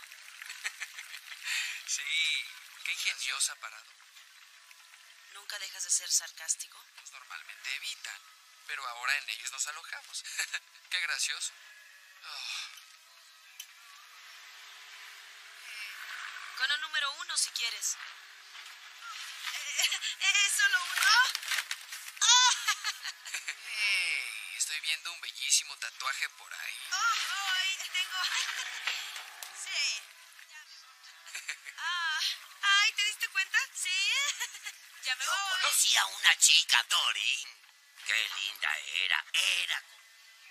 Sí, qué ingeniosa paradoja. Nunca dejas de ser sarcástico. Los normalmente evitan, pero ahora en ellos nos alojamos. Qué gracioso. Oh. Cono número uno, si quieres. Eh, eh, es solo uno. ¡Oh! Hey, estoy viendo un bellísimo tatuaje por ahí. Oh, ay, tengo... Sí. Ah, ay, ¿te diste cuenta? Sí. Ya me Yo voy. conocí a una chica, Dorin. Qué linda era. Era como...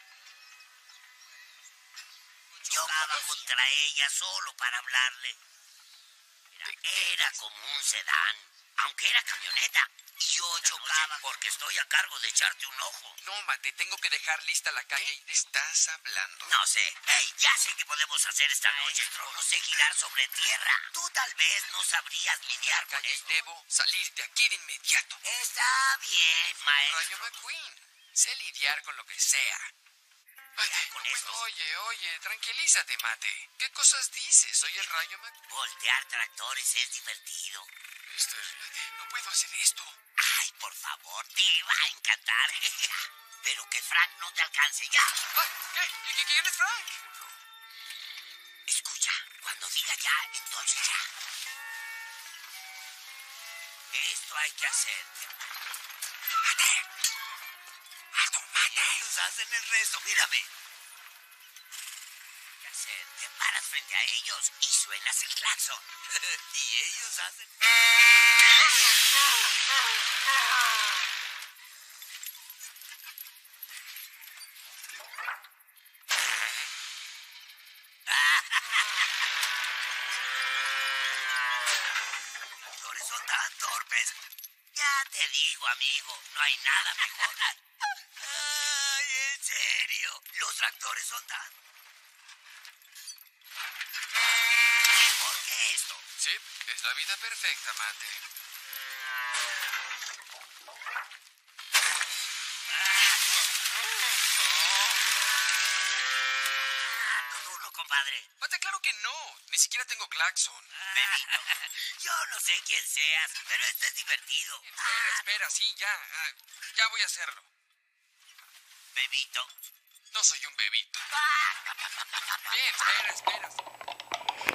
Chocaba contra ella solo para hablarle. Era, era como un sedán, aunque era camioneta. Y yo chocaba porque estoy a cargo de echarte un ojo. No, Mate, tengo que dejar lista la calle y... ¿Estás hablando? No sé. Hey, ya sé qué podemos hacer esta noche, pero no sé girar sobre tierra. Tú tal vez no sabrías lidiar con Calle, esto. debo salir de aquí de inmediato. Está bien, maestro. Rayo McQueen, sé lidiar con lo que sea. Ay, con no esto. puedo- Oye, oye, tranquilízate, Mate. ¿Qué cosas dices? Soy el Rayo McQueen. Voltear tractores es divertido. Esto es... No puedo hacer esto. Ay, por favor, te va a encantar. Pero que Frank no te alcance ya. Ay, ¿qué? ¿Qui- qui- ¿Quién es Frank? Escucha, cuando diga ya, entonces ya. Esto hay que hacer. ¡Mate! ¡Alto, mate! Ellos hacen el resto, mírame. Hay que hacer, te paras frente a ellos y suenas el claxon. Y ellos hacen... Los son tan torpes. Ya te digo, amigo, no hay nada mejor. Ay, en serio, los tractores son tan... mejor que esto. Sí, es la vida perfecta, Mate. Tú no, compadre. Mate, claro que no. Ni siquiera tengo claxon. Bebito, yo no sé quién seas, pero esto es divertido. Espera, espera, sí, ya. ah, ya voy a hacerlo. Bebito. No soy un bebito. Bien, espera, espera.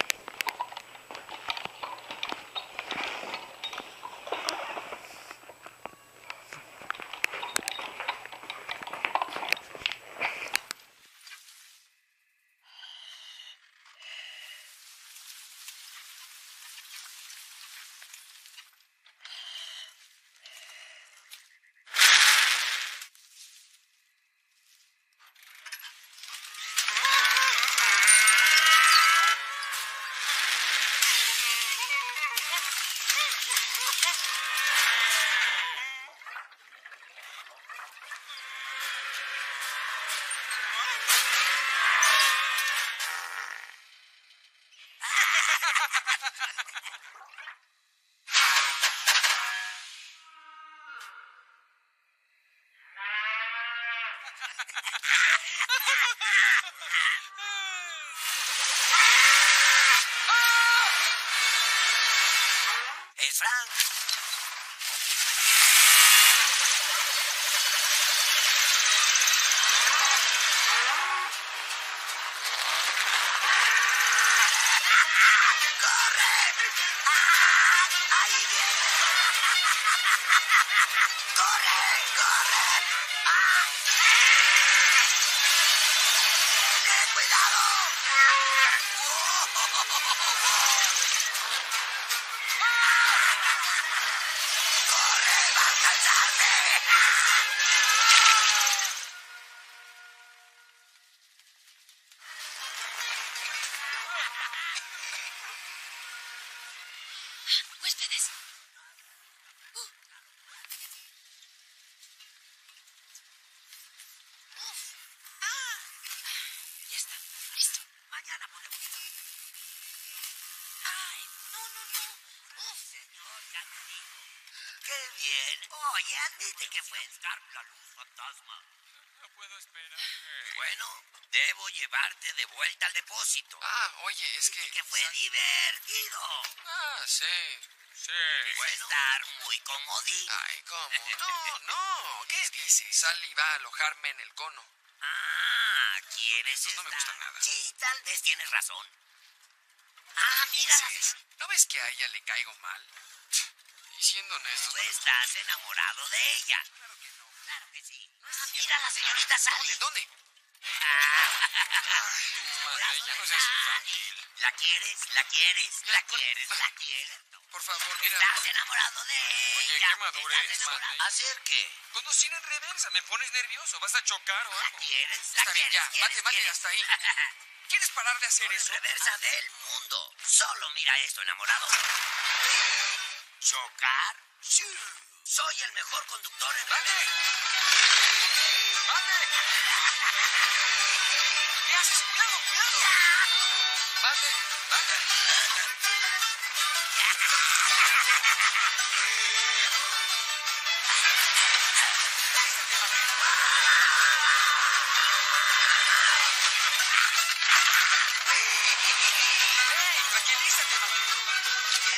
¡Cuidado! ¡Corre! ¡Va a alcanzarte! Huéspedes. Uh. Uf. Ah. Ya está. Listo. Mañana podemos... Ay, no, no, no. Uf. Señor, ya te digo. ¡Qué bien! Oye, admite que fue Scar la luz fantasma. No puedo esperar. Bueno, debo llevarte de vuelta al depósito. Ah, oye, es que... Que fue divertido. Ah, sí. Sí. Puede estar muy comodín. Ay, ¿cómo? No, no. ¿Qué dices? Sally va a alojarme en el cono. Ah, ¿quieres No me estar? gusta nada. Sí, tal vez tienes razón. Ah, mira. ¿Dices? ¿No ves que a ella le caigo mal? Y siendo honestos... Tú no me gusta. estás enamorado de ella. Claro que no. Claro que sí. Ah, mira la señorita Sally. ¿Dónde? ¿Dónde? Ah. Madre, ya no seas infantil. ¿La quieres? ¿La quieres? ¿La quieres? ¿La quieres? Por favor, mira. Estás enamorado de ella. Oye, qué madurez, Estás enamorado. Mate. ¿Hacer qué? Conducir en reversa, me pones nervioso. Vas a chocar o ¿La algo. quieres? ¿La Está bien, quieres? ya. ¿Quieres? Mate, mate, ¿Quieres? hasta ahí. ¿Quieres parar de hacer Por eso? reversa del mundo. Solo mira esto, enamorado. ¿Chocar? Sí. Soy el mejor conductor en ¡Mate! ¡Mate! ¿Qué haces? ¡Cuidado, cuidado! ¡Mate! ¡Mate! ¡Ey! ¡Tranquilízate, mate!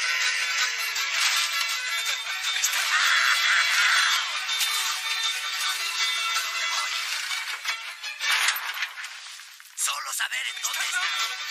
Solo saber en dónde está.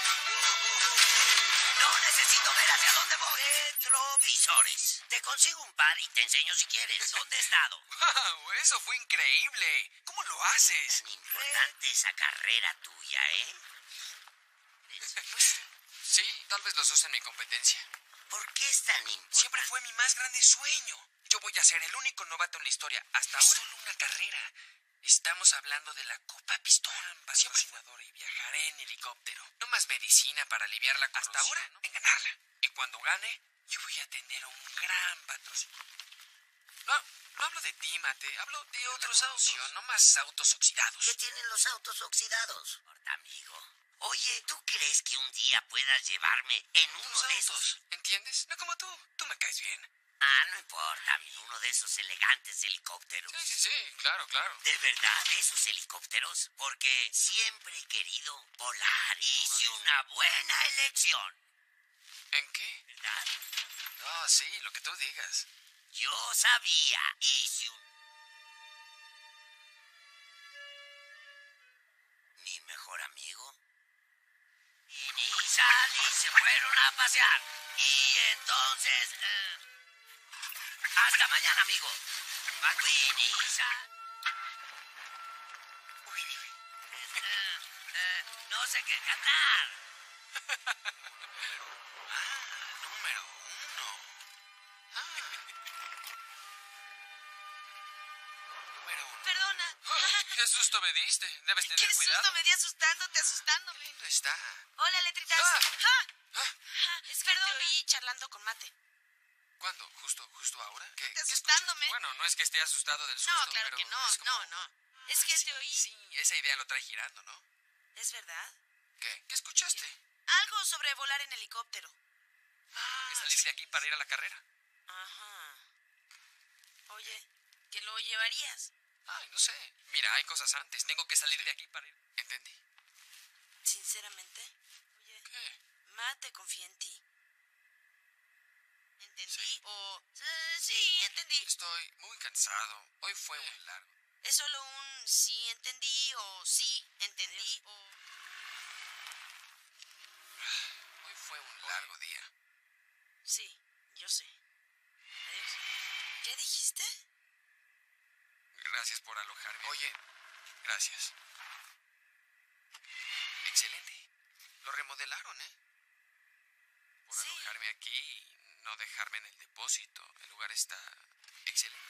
No necesito ver hacia dónde voy. Retrovisores. Te consigo un par y te enseño si quieres. ¿Dónde he estado? ¡Wow! Eso fue increíble. ¿Cómo lo haces? Tan importante esa carrera tuya, ¿eh? Pues, sí, tal vez los use en mi competencia. ¿Por qué es tan importante? Siempre fue mi más grande sueño. Yo voy a ser el único novato en la historia. Hasta ahora solo una carrera. Estamos hablando de la Copa Pistón. Patrocinador y viajaré en helicóptero. No más medicina para aliviar la corrupción. Hasta ahora, en ganarla. Y cuando gane, yo voy a tener un gran patrocinador. No, no hablo de ti, Mate. Hablo de otros autos. No más autos oxidados. ¿Qué tienen los autos oxidados? Porta, amigo. Oye, ¿tú crees que un día puedas llevarme en uno Unos de autos, esos? ¿entiendes? No como tú. Tú me caes bien. Ah, no importa, en uno de esos elegantes helicópteros. Sí, sí, sí. Claro, claro. De verdad, esos helicópteros, porque siempre he querido volar. Hice una buena elección, ¿En qué? ¿verdad? Ah, sí, lo que tú digas. Yo sabía. Hice un... Mi mejor amigo. Y Sally se fueron a pasear. Y entonces... eh, hasta mañana, amigo. McQueen y Sally... Eh, eh, no sé qué cantar. Ah, número uno. Ah. Número uno. Perdona. Ah, ¡qué susto me diste! Debes tener Qué cuidado. susto me di asustándote, asustando. Qué lindo está. Hola, letritas. Ah. Ja. Ah, Ja, Es que te oí charlando con Mate. ¿cuándo? ¿Justo, justo ahora? ¿Qué, qué Asustándome. escuchas? Bueno, no es que esté asustado del susto, No, claro pero que no, es como- no, no. Es que sí, te oí. Sí, esa idea lo trae girando, ¿no? ¿Es verdad? ¿Qué? ¿Qué escuchaste? Algo sobre volar en helicóptero. Ah, ¿que salir de aquí para ir a la carrera? Ajá. Oye, ¿que lo llevarías? Ay, no sé. Mira, hay cosas antes. Tengo que salir de aquí para ir. ¿Entendí? Sinceramente. Oye, ¿Qué? Mate confía en ti. ¿Entendí? Sí. O... eh, sí, entendí. Estoy muy cansado. Hoy fue un largo. Es solo un sí entendí o sí entendí o... Hoy fue un largo día. Sí, yo sé. Adiós. ¿Qué dijiste? Gracias por alojarme. Oye, gracias. excelente. Lo remodelaron, ¿eh? Por Sí. alojarme aquí y no dejarme en el depósito. El lugar está excelente.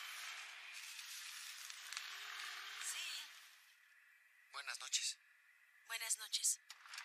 Sí. Buenas noches. Buenas noches.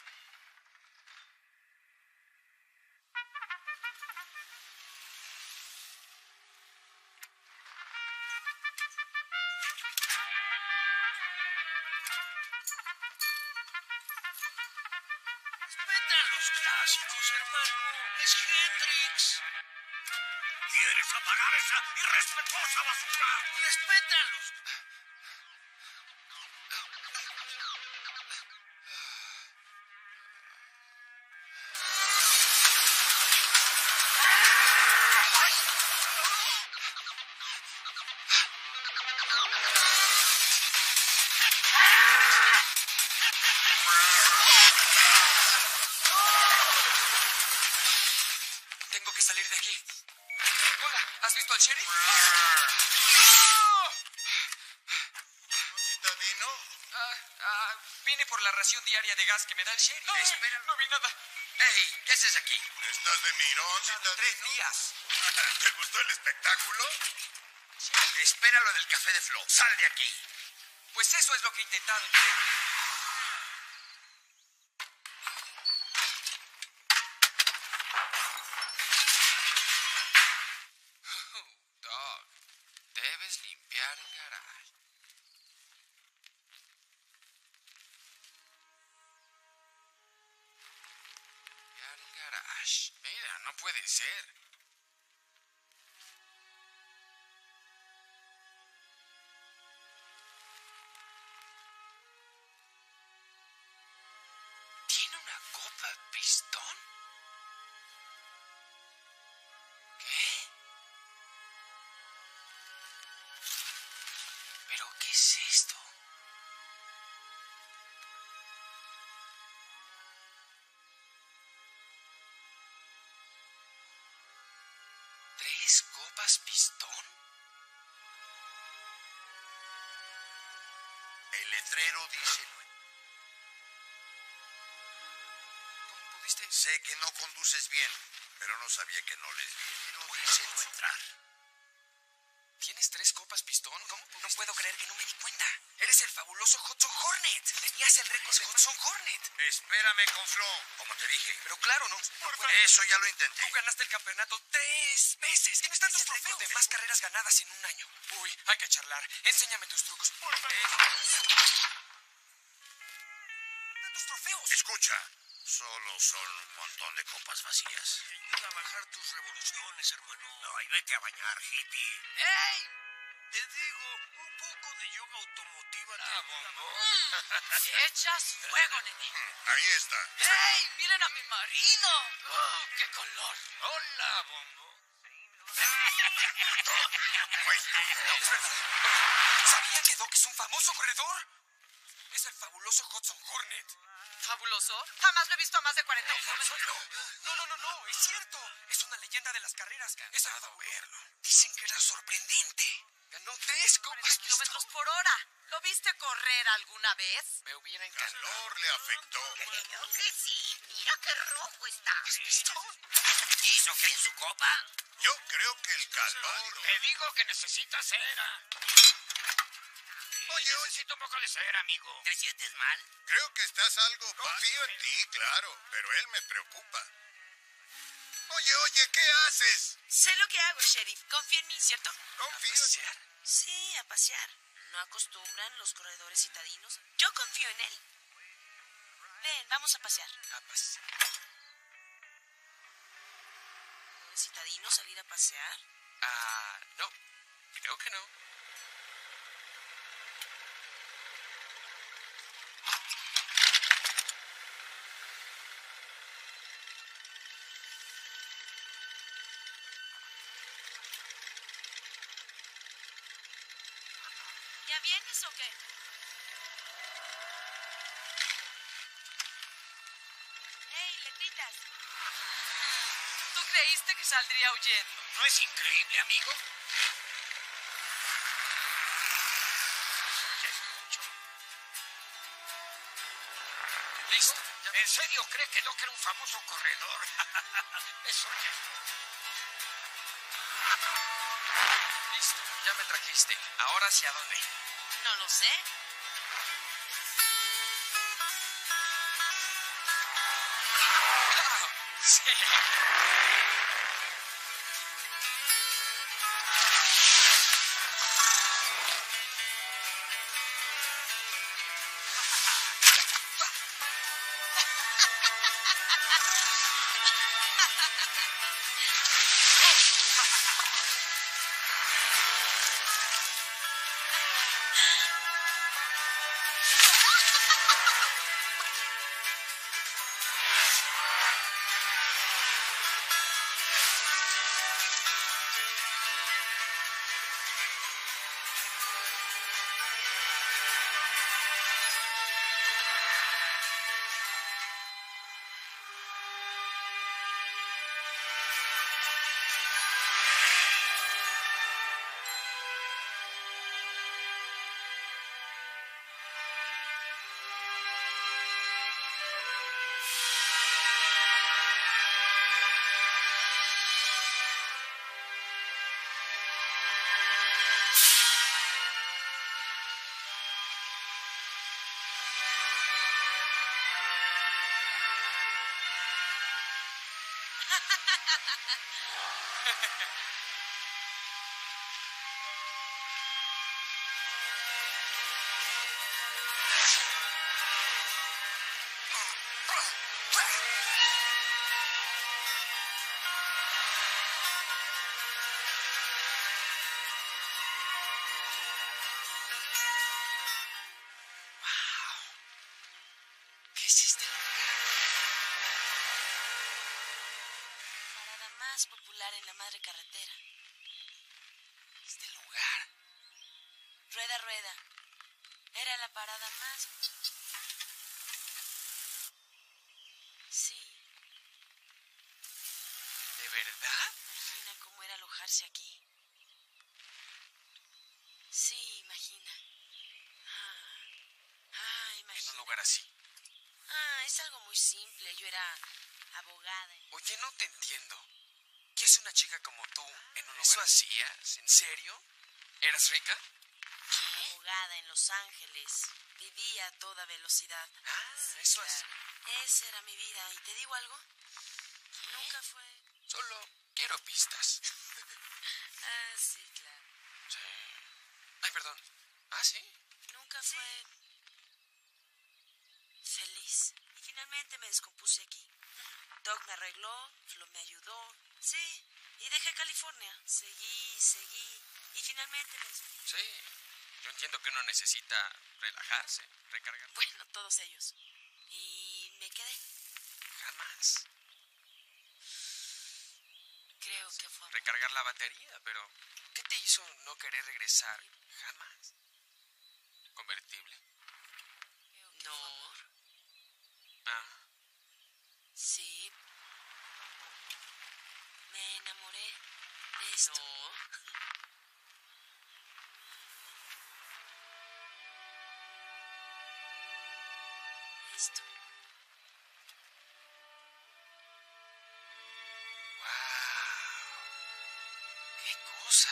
Respeta los clásicos, hermano. Es Hendrix. ¿Quieres apagar esa irrespetuosa basura? Respétalos. Tengo que salir de aquí. Hola, ¿has visto al sheriff? ¿Un citadino? Ah, ah, vine por la ración diaria de gas que me da el sheriff. Espera. No vi nada. Ey, ¿qué haces aquí? ¿Estás de mirón, citadino? Tres días. ¿Te gustó el espectáculo? Espera lo del café de Flo. Sal de aquí. Pues eso es lo que he intentado. Dog, debes limpiar el garage. Limpiar el garage. Mira, no puede ser. ¿Tiene una copa pistón? ¿Qué? ¿Pero qué es esto? ¿Tres copas pistón? El letrero dice... ¿Cómo pudiste? Sé que no conduces bien, pero no sabía que no les vi. Pero dice no entrar. ¿Tienes tres copas pistón? ¿Cómo pudiste? No puedo creer que no me di cuenta. Eres el fabuloso Hudson Hornet. Tenías el récord de Hudson Hornet. Espérame con Flo, como te dije. Pero claro, no. no puedo- Eso ya lo intenté. Tú ganaste el campeonato tres veces. Tienes tantos trofeos de más carreras ganadas en un año. Uy, hay que charlar. Enséñame tus trucos. Por favor. Tantos trofeos. Escucha, solo son un montón de copas vacías. Ayuda a bajar tus revoluciones, hermano. Ay, vete a bañar, hippie. ¡Ey! Te digo, un poco de yoga automotiva te ayuda. ¡Echas fuego, nene! Ahí está. ¡Ey! ¡Miren a mi marido! ¡Oh, qué color! Hola, Bombo. ¿Sabía que Doc es un famoso corredor? Es el fabuloso Hudson Hornet. ¿Fabuloso? Jamás lo he visto a más de cuarenta kilómetros. No, no, no, no, es cierto. Es una leyenda de las carreras. Es agradable verlo. Dicen que era sorprendente. Ganó tres copas cuarenta kilómetros pistón. por hora. ¿Lo viste correr alguna vez? Me hubiera encantado. Calor le afectó. Creo que sí. Mira qué rojo está. Es pistón. ¿Hizo qué en su copa? Yo creo que el calor... Te digo que necesitas cera. Oye, oye, Necesito un poco de cera, amigo. ¿Te sientes mal? creo que estás algo... Confío en ti, claro, pero él me preocupa. Oye, oye, ¿qué haces? Sé lo que hago, sheriff. Confía en mí, ¿cierto? Confío en ti. Sí, a pasear. ¿No acostumbran los corredores citadinos? Yo confío en él. Ven, vamos a pasear. A pasear. ¿Corredores citadinos salir a pasear? Ah, no. Creo que no. ¿Ya vienes o qué? ¡Hey, letritas! ¿Tú creíste que saldría huyendo? ¿No es increíble, amigo? ¿En serio cree que Doc era un famoso corredor? Eso ya. Listo, ya me trajiste. ¿Ahora hacia dónde? No lo sé. ¡Wow! ¡Sí! ¿Qué es este lugar? Parada más popular en la madre carretera. Este lugar. Rueda, rueda. Era la parada más... Sí. ¿De verdad? Imagina cómo era alojarse aquí. Sí, imagina. Ah, ah, imagina. En un lugar así. Ah, es algo muy simple. Yo era abogada. Oye, no te entiendo. ¿Qué hace una chica como tú en un lugar? ¿Eso hacías? ¿En serio? ¿Eras rica? ¿Qué? Abogada en Los Ángeles. Vivía a toda velocidad. Ah, Sí, eso claro. es. Esa era mi vida. ¿Y te digo algo? Nunca fue... Solo quiero pistas. Ah, sí, claro. Sí. Ay, perdón. Ah, sí. Nunca fue... feliz. Y finalmente me descompuse aquí. Doc me arregló, Flo me ayudó. Sí, y dejé California. Seguí, seguí. Y finalmente me... des- Sí. Yo entiendo que uno necesita relajarse, recargar. Bueno, todos ellos. Y me quedé. Jamás. Creo que fue... Recargar la batería, pero ¿qué te hizo no querer regresar? Jamás. Convertible. creo que fue amor. Ah, Sí. Me enamoré de esto. No. Esto. wow. ¡Qué cosa!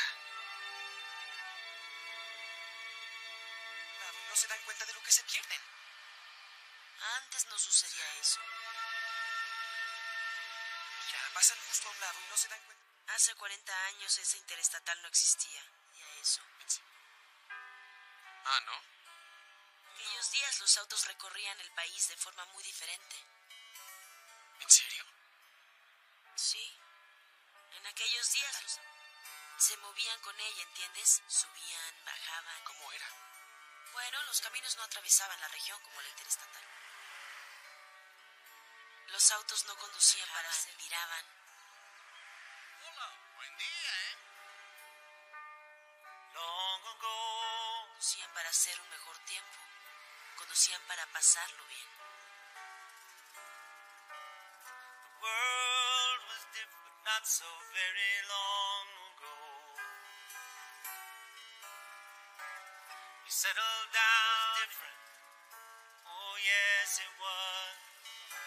No se dan cuenta de lo que se pierden. Antes no sucedía eso. Mira, pasan justo a un lado y no se dan cuenta. Hace cuarenta años esa interestatal no existía. Y a eso. Ah, ¿no? En aquellos días los autos recorrían el país de forma muy diferente. ¿En serio? Sí. En aquellos días los... se movían con ella, ¿entiendes? Subían, bajaban. ¿Cómo era? Bueno, los caminos no atravesaban la región como la interestatal. Los autos no conducían para... viraban. Hola, buen día, ¿eh? Long ago, Conducían para hacer un mejor tiempo. Conducían para pasarlo bien. the world was different not so very long ago. You settled down different. Oh, yes, it was.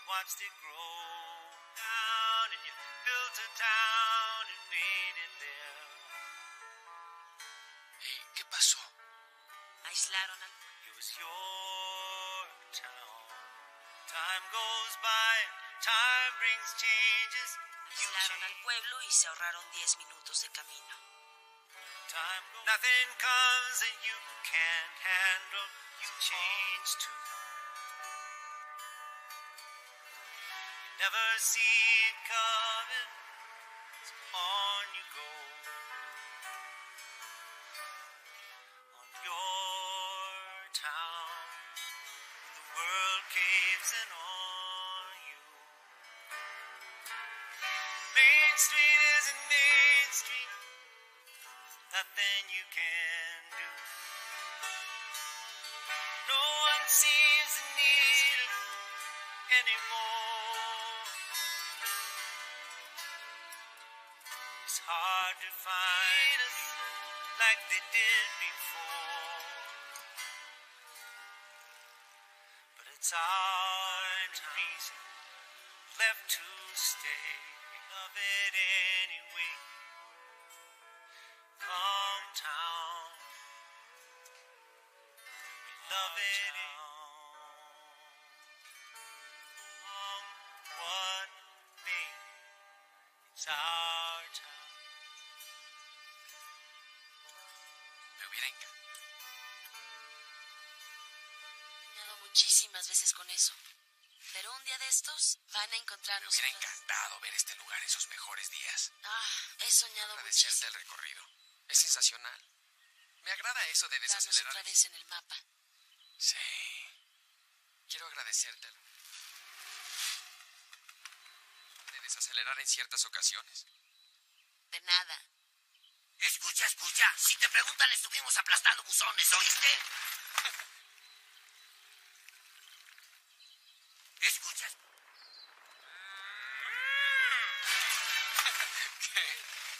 watched it grow down, and you built a town and made it live. ¿Y qué pasó? Aislaron al... It was your town. Time goes by, and time brings changes. You Aislaron al change. pueblo y se ahorraron diez minutos de camino. Time goes. Nothing comes that you can't handle. You change too. You never see it coming. It's on you go. On your town. When the world caves in on you. Main Street isn't Main Street. Nothing you can do. No one seems to need it anymore. It's hard to find us like they did before. But it's our reason left to stay. Love it anyway. Come town, love it come what may, it's our town. Me hubiera encantado. He soñado muchísimas veces con eso. Pero un día de estos van a Me encontrarnos. hubiera otra vez. encantado ver este lugar en sus mejores días. Ah, he soñado Agradecerte muchísimo. el recorrido. Es sensacional. Me agrada eso de Vernos desacelerar. otra vez en el mapa. Sí. Quiero agradecerte de desacelerar en ciertas ocasiones. De nada. Escucha, escucha. Si te preguntan, estuvimos aplastando buzones, ¿oíste? Escucha. ¿Qué?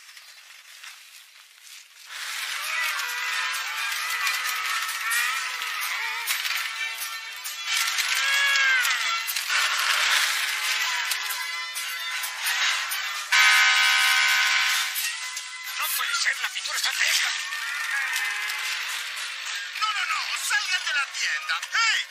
No puede ser, la pintura está fresca. No, no, no, salgan de la tienda. ¡Hey!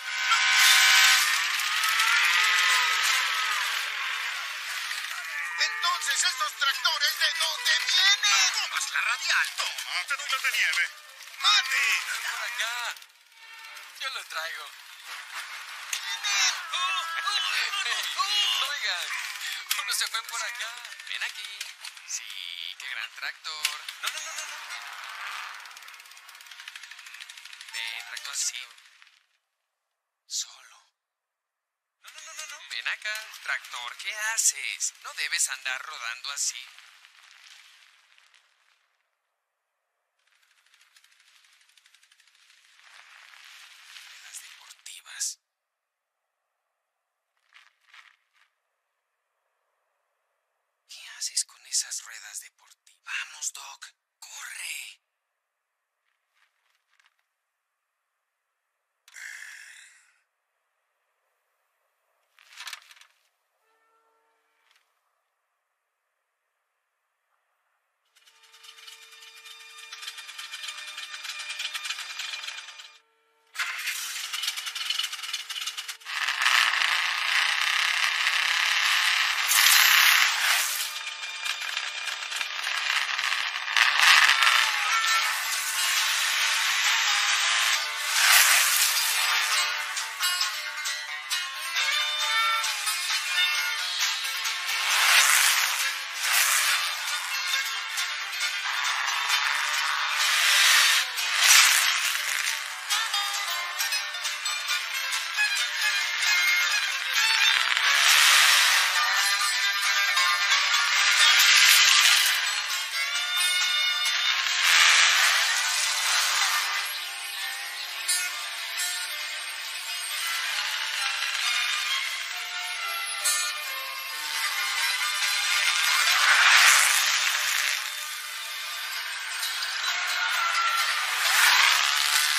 Entonces, ¿estos tractores de dónde vienen? Tomas la radial. Toma, te doy las de nieve. ¡Mate! Nada acá. Yo lo traigo. Hey, oigan, uno se fue por acá. Ven aquí. Sí, qué gran tractor. No, no, no, no, no. Ven, tractor, sí. Solo. No, no, no, no, no. Ven acá, tractor, ¿qué haces? No debes andar rodando así. Las deportivas. ¿Qué haces con esas ruedas deportivas? Vamos, Doc, corre.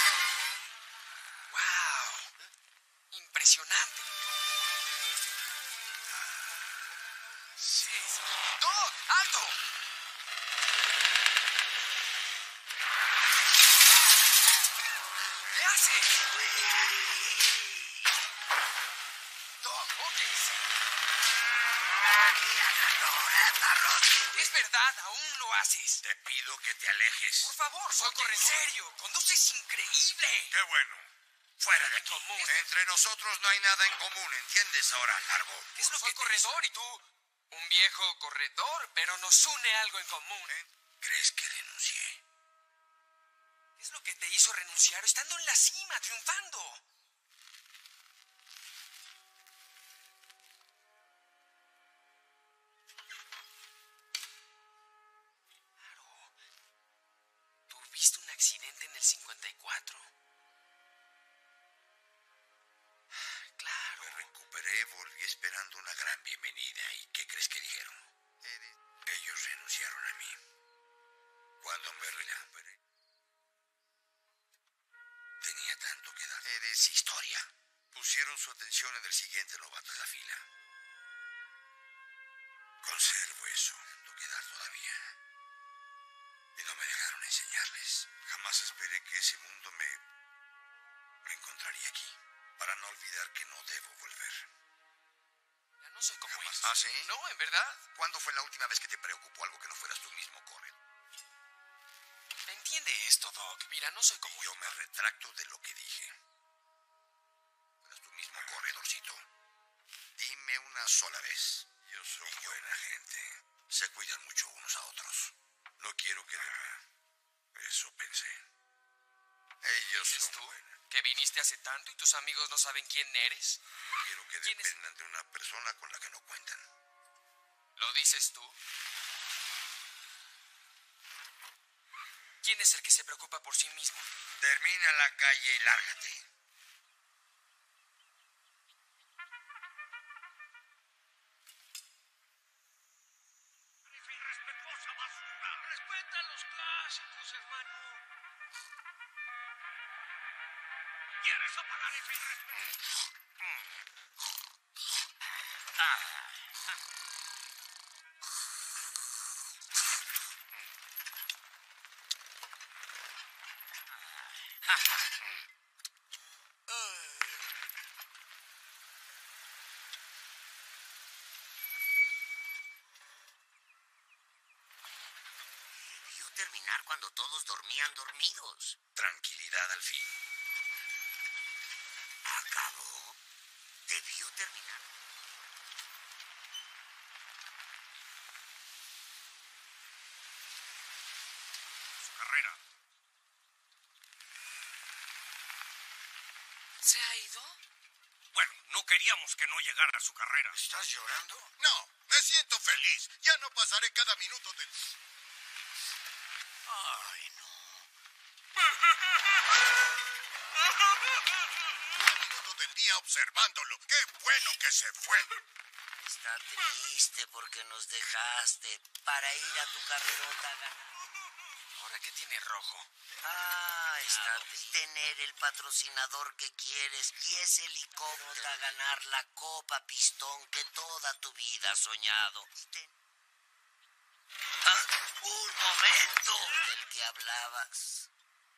Wow, impresionante. Es verdad, aún lo haces. Te pido que te alejes. Por favor, soy corredor. En serio, conduces increíble. Qué bueno. Fuera de aquí. Común. Entre nosotros no hay nada en común, ¿entiendes ahora, Largo? ¿Qué es lo soy que corredor y tú? Un viejo corredor, pero nos une algo en común. ¿Eh? ¿Crees que renuncié? ¿Qué es lo que te hizo renunciar estando en la cima, triunfando? Claro. Tuviste un accidente en el cincuenta y cuatro. Claro. Me recuperé, volví esperando una gran bienvenida. ¿Y qué crees que dijeron? Ellos renunciaron a mí. Cuando me recuperé, tenía tanto que dar. Eres historia. Pusieron su atención en el siguiente novato de la fila. Conservo eso, tanto que dar todavía. Y no me dejaron enseñarles. Jamás esperé que ese mundo me, me encontraría aquí. Para no olvidar que no debo volver. Ya no soy como ellos. ¿Ah, sí? No, en verdad. ¿Cuándo fue la última vez que te preocupó algo que no fueras tú mismo, Corre? Entiende esto, Doc. Mira, no soy como Yo me retracto de lo que dije. Fueras tú mismo, corredorcito. Dime una sola vez. Yo soy buena gente. Se cuidan mucho unos a otros. No quiero que... Eso pensé. Ellos ¿Dices son tú? buenas. ¿Que viniste hace tanto y tus amigos no saben quién eres? Quiero que ¿Quién es? dependan de una persona con la que no cuentan. ¿Lo dices tú? ¿Quién es el que se preocupa por sí mismo? Termina la calle y lárgate. Irrespetuosa basura. Respeta los clásicos, hermano. ¿Quieres apagar ese irrespeto? Debió terminar cuando todos dormían dormidos. Tranquilidad al fin. Acabó. Debió terminar. Su carrera. ¿Se ha ido? Bueno, no queríamos que no llegara a su carrera. ¿Estás llorando? No, me siento feliz. Ya no pasaré cada minuto del... Ay, no. minuto del día observándolo. ¡Qué bueno que se fue! Está triste porque nos dejaste para ir a tu carrerota a ganar. ¿Ahora qué tiene rojo? Ah, está triste tener el patrocinador que quieres y ese helicóptero a ganar la Copa Pistón que toda tu vida has soñado. Y te... ¡Ah! ¡Un momento! Del que hablabas.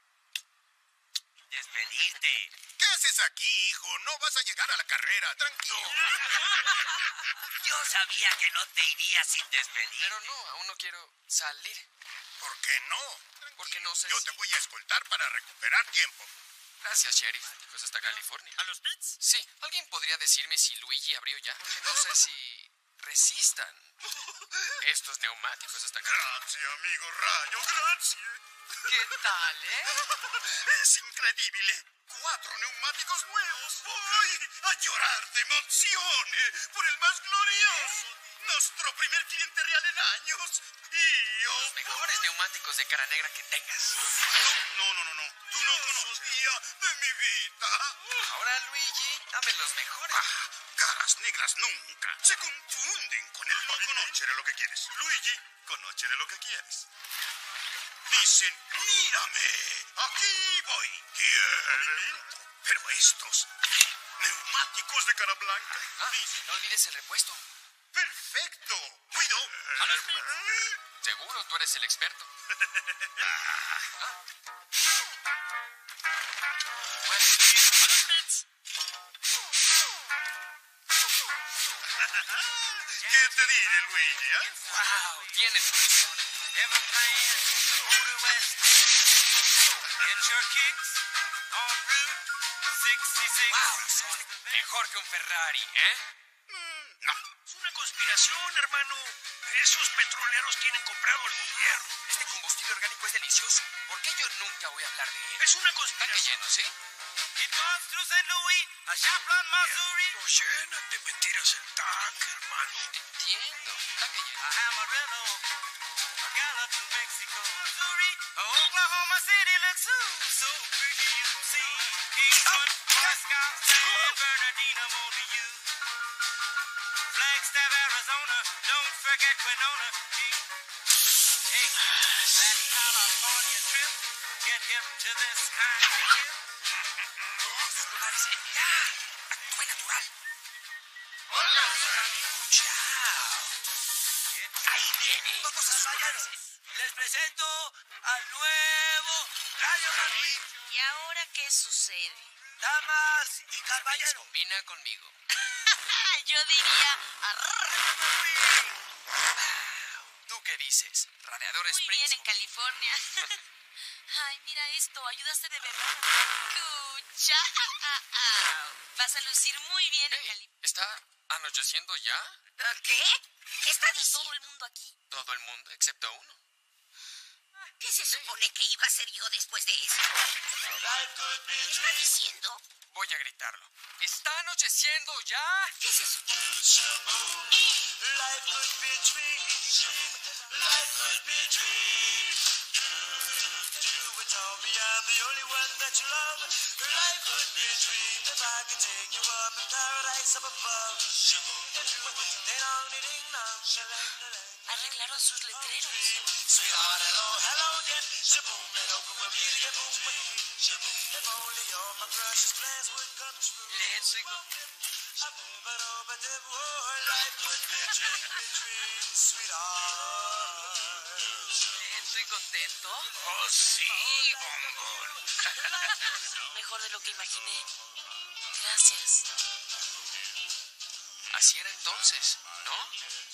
Despedirte. ¿Qué haces aquí, hijo? No vas a llegar a la carrera. Tranquilo. Yo sabía que no te irías sin despedir. Pero no, aún no quiero salir. ¿Por qué no? Porque no sé Yo si... te voy a escoltar para recuperar tiempo. Gracias, Sheriff. Pues hasta California. ¿A los pits? Sí, ¿alguien podría decirme si Luigi abrió ya? Porque no sé si resistan estos neumáticos hasta acá. Gracias, amigo Rayo, gracias. ¿Qué tal, eh? Es increíble. Cuatro neumáticos nuevos. Voy a llorar de emoción por el más glorioso. Nuestro primer cliente real en años. Y yo... Los mejores neumáticos de cara negra que tengas. No, no, no, no. Tú no conocías de mi vida. Ahora, Luigi, dame los mejores. Ah, caras negras nunca se confunden con el... Conóchere lo que quieres. Luigi, conóchere lo que quieres. Dicen, mírame, aquí voy. ¿Quieren? Pero estos neumáticos de cara blanca. Ah, no olvides el repuesto. Perfecto. Cuido. Seguro, tú eres el experto. ¿Qué te diré, Luigi? ¿Eh? ¡Wow! Tienes razón. ¡Wow! Son mejor que un Ferrari, ¿eh? No. Es una conspiración, hermano. Esos petroleros tienen comprado el gobierno. Este combustible orgánico es delicioso. ¿Por qué yo nunca voy a hablar de él? Es una Tanque conspiración. lleno, ¿sí? No llenan de mentiras el tanque, hermano. Entiendo. Tanque lleno. Oklahoma City looks ooh, so pretty, you see. Kingston, Moscow, San Bernardino, on to you. Flagstaff, Arizona, don't forget Winona. Hey, that California trip, get hip to this kind of trip. Estos lugares, eh, mira. Actúe natural. Chao. Ahí viene. Vamos a sus lugares. Les presento al nuevo Radio McQueen. ¿Y ahora qué sucede? Damas y Luis caballeros. combina conmigo. Yo diría... arrrr. ¿Tú qué dices? ¿Radiador Muy Springs? bien en California. Ay, mira esto, ayudaste de verdad. Escucha. Vas a lucir muy bien en Hey, California. ¿está anocheciendo ya? ¿Qué? ¿Qué está Todo diciendo? el mundo aquí. Todo el mundo, excepto uno. ¿Qué se supone que iba a ser yo después de eso? ¿Qué está diciendo? Voy a gritarlo. ¿Está anocheciendo ya? ¿Qué es eso? Arreglaron sus letreros. Le estoy Estoy contento. Oh, sí, bombón. Mejor de lo que imaginé. Gracias. Así era entonces, ¿no?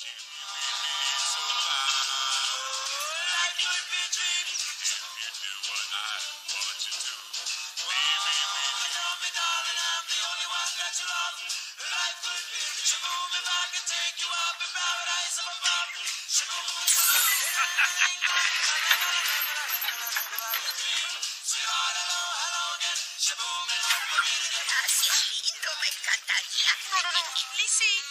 Así es lindo, me encantaría. No, no, no. Lizzie.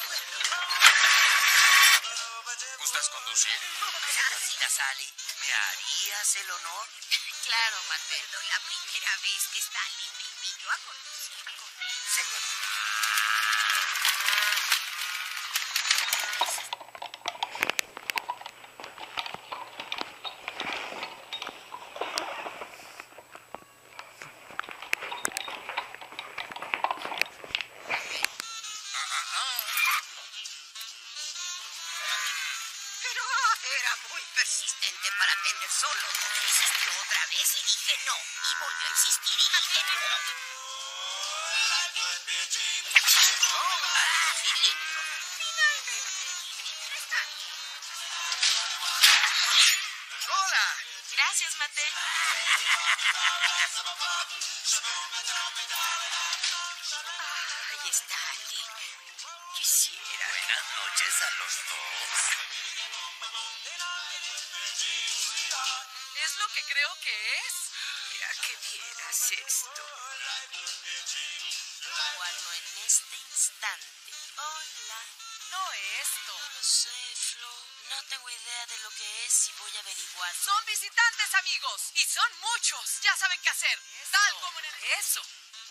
¿Gustas conducir? Señorita Sally, ¿me harías el honor? Claro, Mateo. La primera vez que Stanley me invitó a conducir con él. Señorita. Pero era muy persistente para tener solo. Insistió otra vez y dije no. Y volvió a insistir y dije no. Ah, cilindro. Finalmente. Está bien. ¡Hola! Gracias, Mateo. Ay, Stanley. Quisiera. Buenas noches a los dos. ¿Es lo que creo que es? Mira que vieras esto. Cuando en este instante. Hola. No esto. No sé, Flo. No tengo idea de lo que es y voy a averiguarlo. Son visitantes, amigos. Y son muchos. Ya saben qué hacer. Tal como en el... Eso.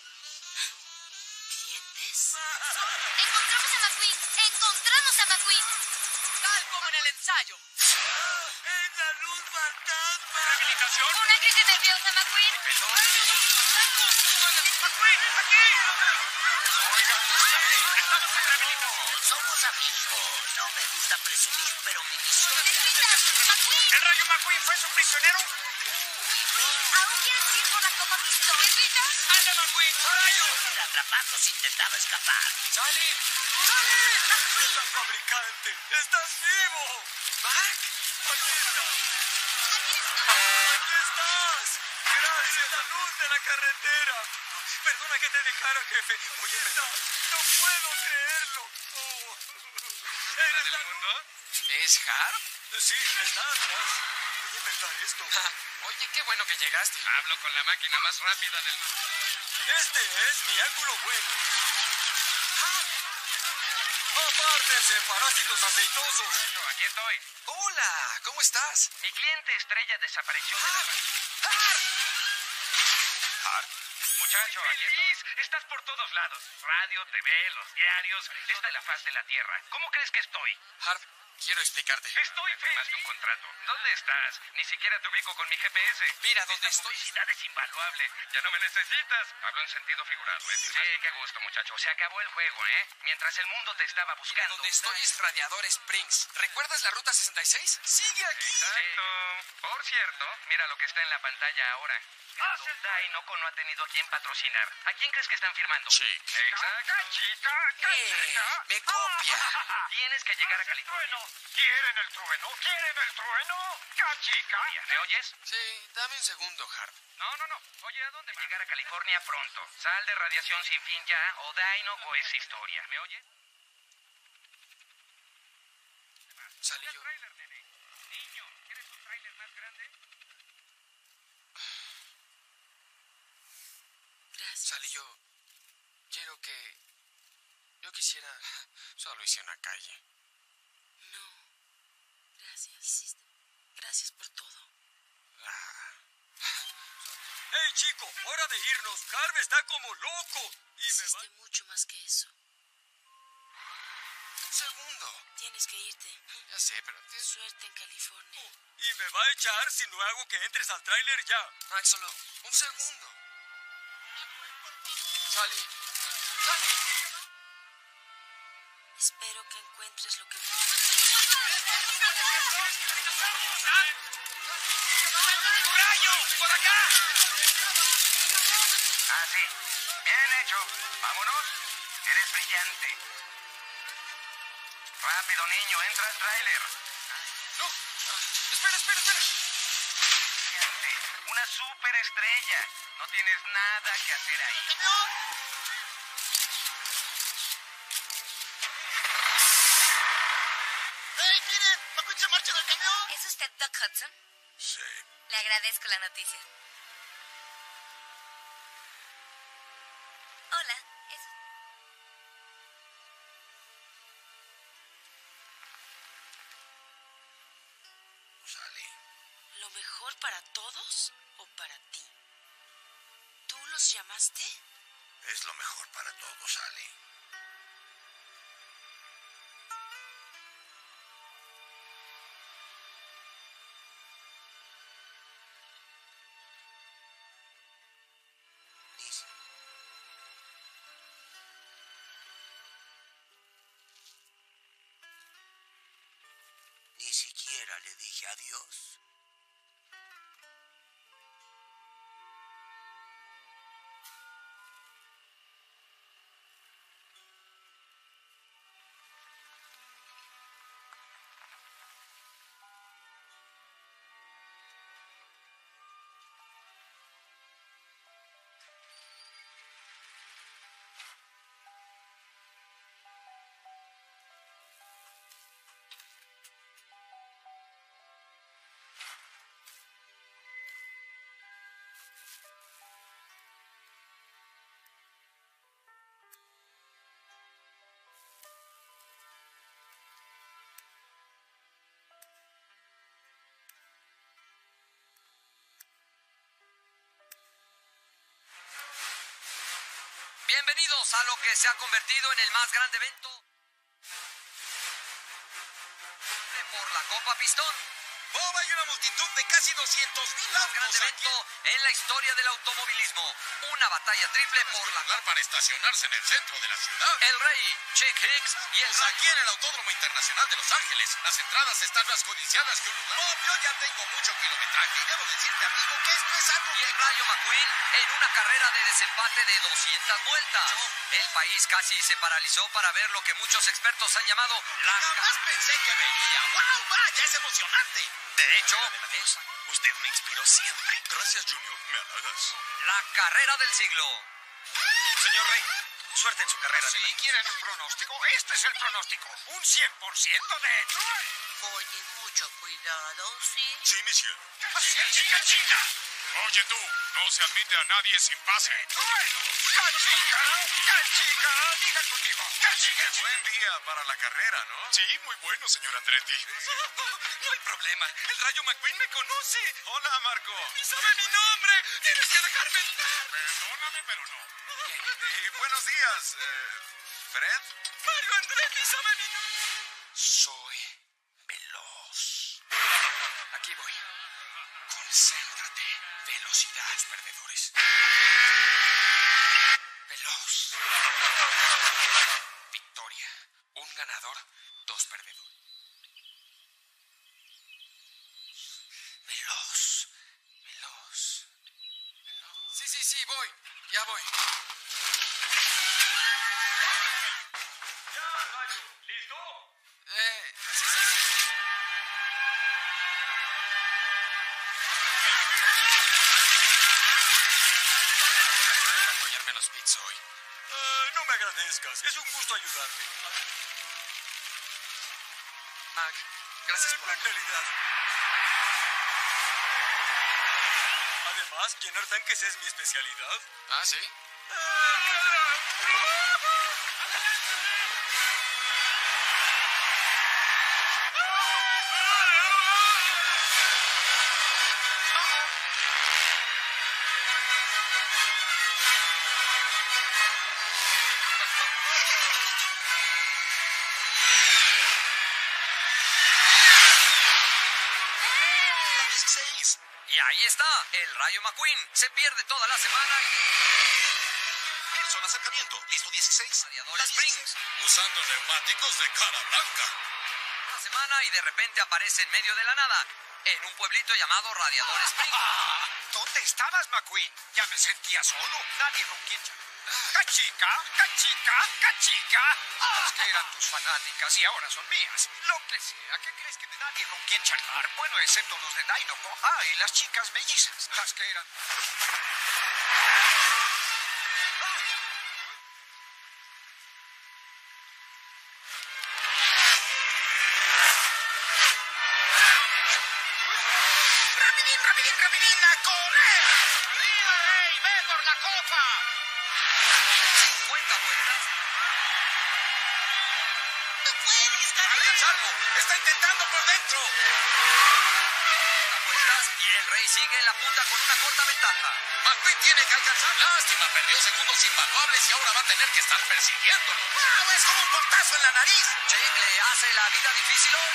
¿Dientes? Encontramos a McQueen. Encontramos a McQueen. Tal como en el ensayo. ¡Es la luz fantasma! ¿Rehabilitación? Una crisis nerviosa, McQueen. ¿Perdón? ¡McQueen, aquí! Oigan, ustedes, estamos en rehabilitación. Somos amigos. No me gusta presumir, pero mi misión es... Necesitas, McQueen. ¿El Rayo McQueen fue su prisionero? ¿Aún quieres ir por la copa pistola? ¿Necesitas? ¡Ándale! ¡Dale, McQueen! ¡Rayo! Al atraparlos intentaba escapar. ¡Sally! ¡Sally! ¡El fabricante! ¡Estás vivo! ¿Mac? ¡Aquí estás! ¡Aquí estás! ¡Gracias! ¡La luz de la carretera! Perdona que te dejara, jefe. Oye, no puedo creerlo. Oh. ¿Eres la luz? ¿Es Harp? Sí, está atrás. Voy a inventar esto. Oye, qué bueno que llegaste. Hablo con la máquina más rápida del mundo. Este es mi ángulo bueno. ¡Apártense, parásitos aceitosos! Aquí estoy. Hola, ¿cómo estás? Mi cliente estrella desapareció de la... Harp. Muchacho, aquí estoy. Estás por todos lados. Radio, T V, los diarios. Esta es la faz de la Tierra. ¿Cómo crees que estoy? Harp, quiero explicarte. Estoy feliz. Firmaste un contrato. ¿Dónde estás? Ni siquiera te ubico con mi G P S. Mira dónde Esta estoy. publicidad es invaluable. Ya no me necesitas. Hablo en sentido figurado, ¿eh? Sí, qué gusto, muchacho. Se acabó el juego, ¿eh? Mientras el mundo te estaba buscando. Donde estoy es Radiador Springs. ¿Recuerdas la ruta sesenta y seis? ¡Sigue aquí! Exacto. Por cierto, mira lo que está en la pantalla ahora. Dinoco no ha tenido a quién patrocinar. ¿A quién crees que están firmando? Sí. Exacto. ¡Eh! ¡Me copia! Tienes que llegar a California. ¿Quieren el trueno? ¿Quieren el trueno? ¡Cachica! ¿Me oyes? Sí, dame un segundo, Harp. No, no, no. Oye, ¿a dónde? Llegar a California pronto. Sal de Radiación Sin Fin ya o Dinoco es historia. ¿Me oyes? Salí yo. Trailer, nene. Niño, ¿quieres un trailer más grande? Salí yo. Quiero que... Yo quisiera... Solo hice una calle. No. Gracias. Hiciste. Gracias por todo. Ah. ¡Hey, chico! ¡Hora de irnos! ¡Harp está como loco! Y me Hiciste va... mucho más que eso. Un segundo. Tienes que irte. Ya sé, pero... tienes- Suerte en California. Y me va a echar si no hago que entres al tráiler ya. Max, solo... Un segundo. Salí. Salí. Espero que encuentres lo que... ¡Rayo! ¡Por acá! Ah, sí. Bien hecho. Vámonos. Eres brillante. Rápido, niño. Entra al tráiler. No. Ah, espera, espera, espera. Brillante. Una superestrella. No tienes nada que hacer ahí. ¡Hey, miren! ¡McQueen se marcha del camión! ¿Es usted Doc Hudson? Sí. Le agradezco la noticia. Hola, es... Sally. ¿Lo mejor para todos o para ti? ¿Tú los llamaste? Es lo mejor para todos, Sally. Ni siquiera le dije adiós. Bienvenidos a lo que se ha convertido en el más grande evento por la Copa Pistón. Bob, hay una multitud de casi doscientos mil Más grande evento en la historia del automovilismo. Una batalla triple por la... lugar para estacionarse en el centro de la ciudad. El Rey, Chick Hicks y el... Aquí en el Autódromo Internacional de Los Ángeles, las entradas están más codiciadas que un lugar. Bob, yo ya tengo mucho kilometraje y debo decirte, amigo, que esto es algo Y el que... Rayo McQueen en una carrera de desempate de doscientas vueltas. El país casi se paralizó para ver lo que muchos expertos han llamado la... Jamás pensé que vería. ¡Wow! ¡Vaya! ¡Es emocionante! De hecho, es Usted me inspiró siempre. Gracias, Junior. Me halagas. la carrera del siglo. Señor Rey, suerte en su carrera. Si quieren un pronóstico, este es el pronóstico. Un cien por ciento de trueno. Oye, mucho cuidado, ¿sí? Sí, monsieur. ¡Chica, chica, chica! Oye tú, no se admite a nadie sin pase. ¡Trueno! ¡Cachica! ¡Cachica! Digan conmigo. ¡Cachica! Buen día para la carrera, ¿no? Sí, muy bueno, señor Andretti. No hay problema. El Rayo McQueen me conoce. Hola, Marco. ¡Y sabe mi nombre! ¡Tienes que dejarme entrar! Perdóname, pero no. Y buenos días, eh, Fred. ¡Mario Andretti sabe mi nombre! Soy veloz. Aquí voy. Concéntrate. Velocidad, los perdedores. Veloz. Victoria. Un ganador, dos perdedores. Veloz. Veloz. Veloz. Sí, sí, sí, voy. Ya voy. ¿Listo? Eh, sí, sí, sí. Apoyarme en los pits hoy. Ah, no me agradezcas. Es un gusto ayudarte. Mac, gracias Eh, por... en realidad. Además, llenar tanques es mi especialidad. Ah, ¿sí? dieciséis. Y ahí está, el Rayo McQueen. Se pierde toda la semana y... Wilson, acercamiento. Listo, dieciséis. Radiador Springs. Usando neumáticos de cara blanca. La semana y de repente aparece en medio de la nada, en un pueblito llamado Radiador Springs. ¿Dónde estabas, McQueen? Ya me sentía solo. Nadie con quien charlar. ¡Cachica! ¡Cachica! ¡Cachica! Las que eran tus fanáticas y ahora son mías. Lo que sea. ¿Qué crees que de nadie con quien charlar? Bueno, excepto los de Dinoco. Ah, y las chicas mellizas. Las que eran... ¡Rapidín, rapidín, rapidín! ¡A correr! ¡Ey, ve por la copa! cincuenta vueltas. ¡No puedes, ¡A alcanzarlo! ¡Está intentando por dentro! cincuenta vueltas y el Rey sigue en la punta con una corta ventaja. McQueen tiene que alcanzar. Lástima, perdió segundos invaluables y ahora va a tener que estar persiguiéndolo. ¡Wow! ¡Es como un portazo en la nariz! Chick le hace la vida difícil hoy.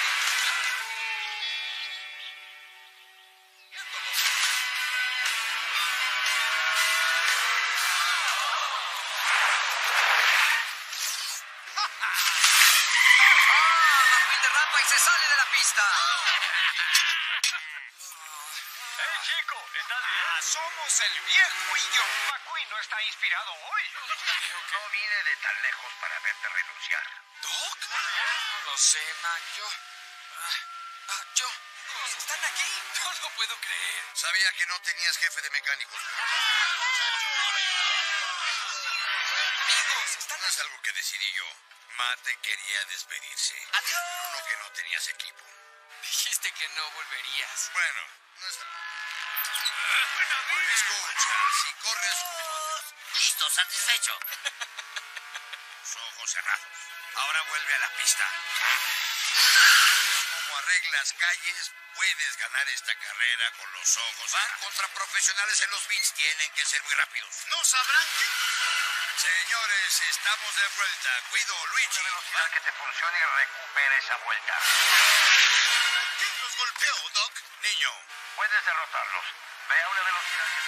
McQueen derrapa y se sale de la pista. ¡Hey, chico! ¿Estás bien? Ah, somos el viejo y yo. McQueen no está inspirado hoy. No vine de tan lejos para verte renunciar. ¿Doc? No lo sé, Mac. Yo... Ah, ah, yo... Están aquí. No lo puedo creer. Sabía que no tenías jefe de mecánicos. Amigos, están No es algo que decidí yo. Mate quería despedirse. Adiós. Uno que no tenías equipo. Dijiste que no volverías. Bueno, no es... Escucha, si corres como... Listo, satisfecho. Los ojos cerrados. Ahora vuelve a la pista. Como arreglas calles, puedes ganar esta carrera con los ojos. Van contra profesionales en los pits. Tienen que ser muy rápidos. No sabrán qué... Señores, estamos de vuelta. Cuido, Luigi. velocidad que te funcione y recupere esa vuelta. ¿Quién los golpeó, Doc? niño. Puedes derrotarlos. Ve a una velocidad que...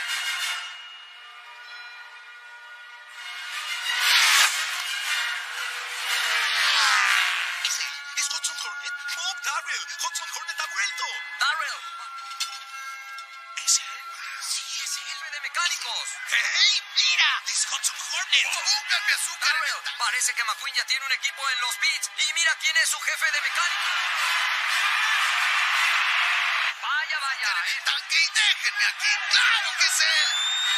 ¿Es él? ¿Es Hudson Hornet? ¡Bob, Darrell! ¡Hudson Hornet ha vuelto! ¡Darrell! ¿Es él? Sí, es el jefe de mecánicos. ¡Hey, mira! ¡Es Hudson Hornet! ¡Pónganme azúcar! Darrell, parece que McQueen ya tiene un equipo en los pits. Y mira quién es su jefe de mecánicos. Vaya, vaya. ¡En el tanque y déjenme aquí! ¡Claro que es él!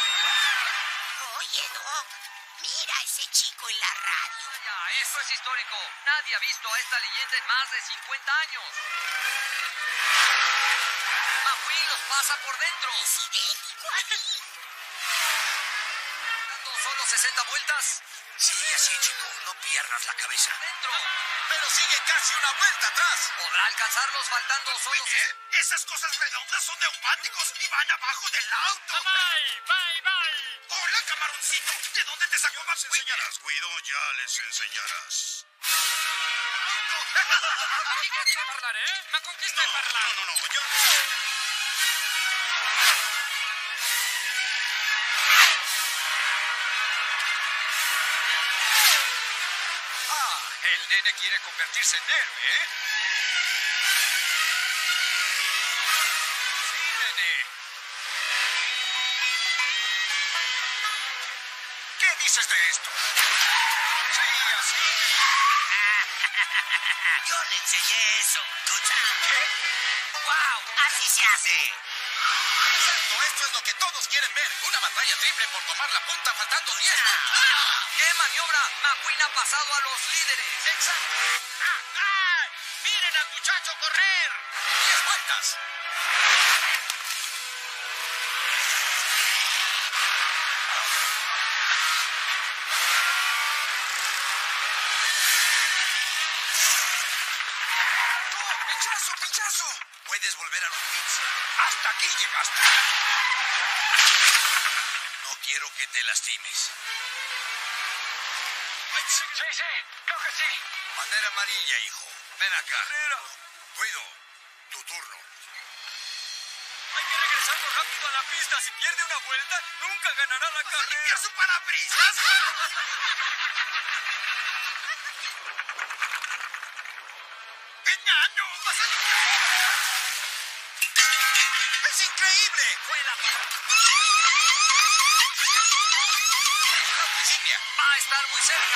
Oye, Doc, mira a ese chico en la radio. Vaya, eso es histórico. Nadie ha visto a esta leyenda en más de cincuenta años. McQueen los pasa por dentro. Es idéntico a mí. ¿Dando solo sesenta vueltas? Sigue así, chico. No pierdas la cabeza. ¡Dentro! ¡Pero sigue casi una vuelta atrás! ¿Podrá alcanzarlos faltando solo... ¿Eh? Esas cosas redondas son neumáticos y van abajo del auto. Bye, bye, bye. ¡Hola, camaroncito! ¿De dónde te sacó Les enseñarás, Guido, ya les enseñarás. Chi che deve parlare, eh? Ma con chi stai No, parlando? no, no, no, yo... Ah, el nene quiere convertirse en héroe, ¿eh? Sí, nene. ¿Qué dices de esto? Sí, así. Yo le enseñé eso. ¿Escucha? ¡Wow! Así se hace. Exacto, esto es lo que todos quieren ver. Una batalla triple por tomar la punta faltando diez. ¡Qué maniobra! McQueen ha pasado a los líderes. ¡Exacto! ¡Ah, ah! ¡Miren al muchacho correr! ¡Diez vueltas! ¡No! ¡Pinchazo, pinchazo! Puedes volver a los pits. ¡Hasta aquí llegaste! No quiero que te lastimes. Sí, sí, creo que sí. Bandera amarilla, hijo. Ven acá. Cuido, tu turno. Hay que regresarlo rápido a la pista. Si pierde una vuelta, nunca ganará la carrera. su parabrisas! ¡Enano! ¡Vas a limpiar! ¡Es increíble! ¡Fue la insignia! Va a estar muy cerca.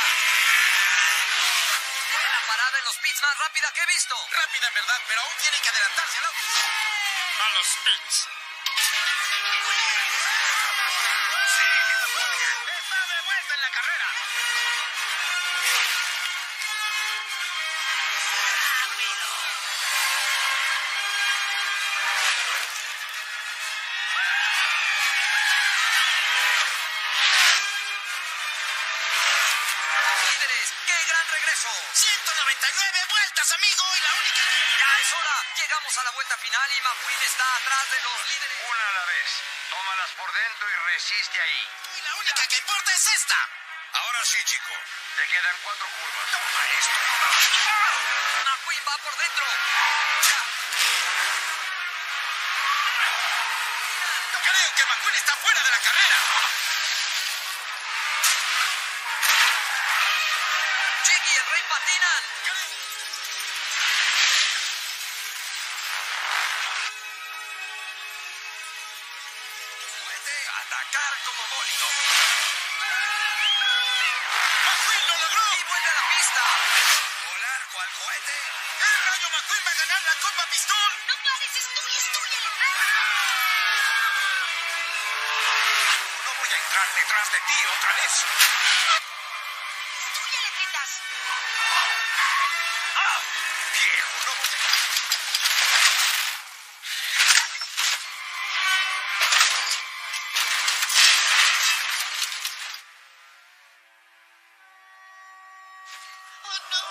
Fue la parada en los pits más rápida que he visto. Rápida en verdad, pero aún tiene que adelantarse al auto. A los pits. ¡Está de vuelta en la carrera! Líderes, ¡qué gran regreso! ciento noventa y nueve vueltas, amigo, y la única... ¡Ya es hora! Llegamos a la vuelta final y McQueen está atrás de los líderes. Una a la vez. Tómalas por dentro y resiste ahí. Y la única que importa es esta. Ahora sí, chico. Te quedan cuatro curvas. Toma esto. McQueen va por dentro. Creo que McQueen está fuera de la carrera. Chiqui y el Rey patinan. Puede atacar como bólido. McQueen lo logró. Y vuelve a la pista. Volar cual cohete. El Rayo McQueen va a ganar la Copa Pistol. No pares, es tuyo, es tuyo. No voy a entrar detrás de ti otra vez. Tuya, letritas. ¡Ah! Viejo, no voy a... Oh, no.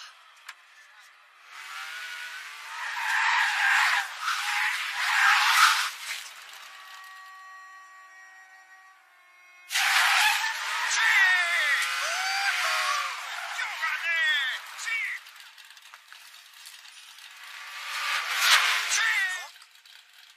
¡Yo gané! ¡Sí! ¡Sí!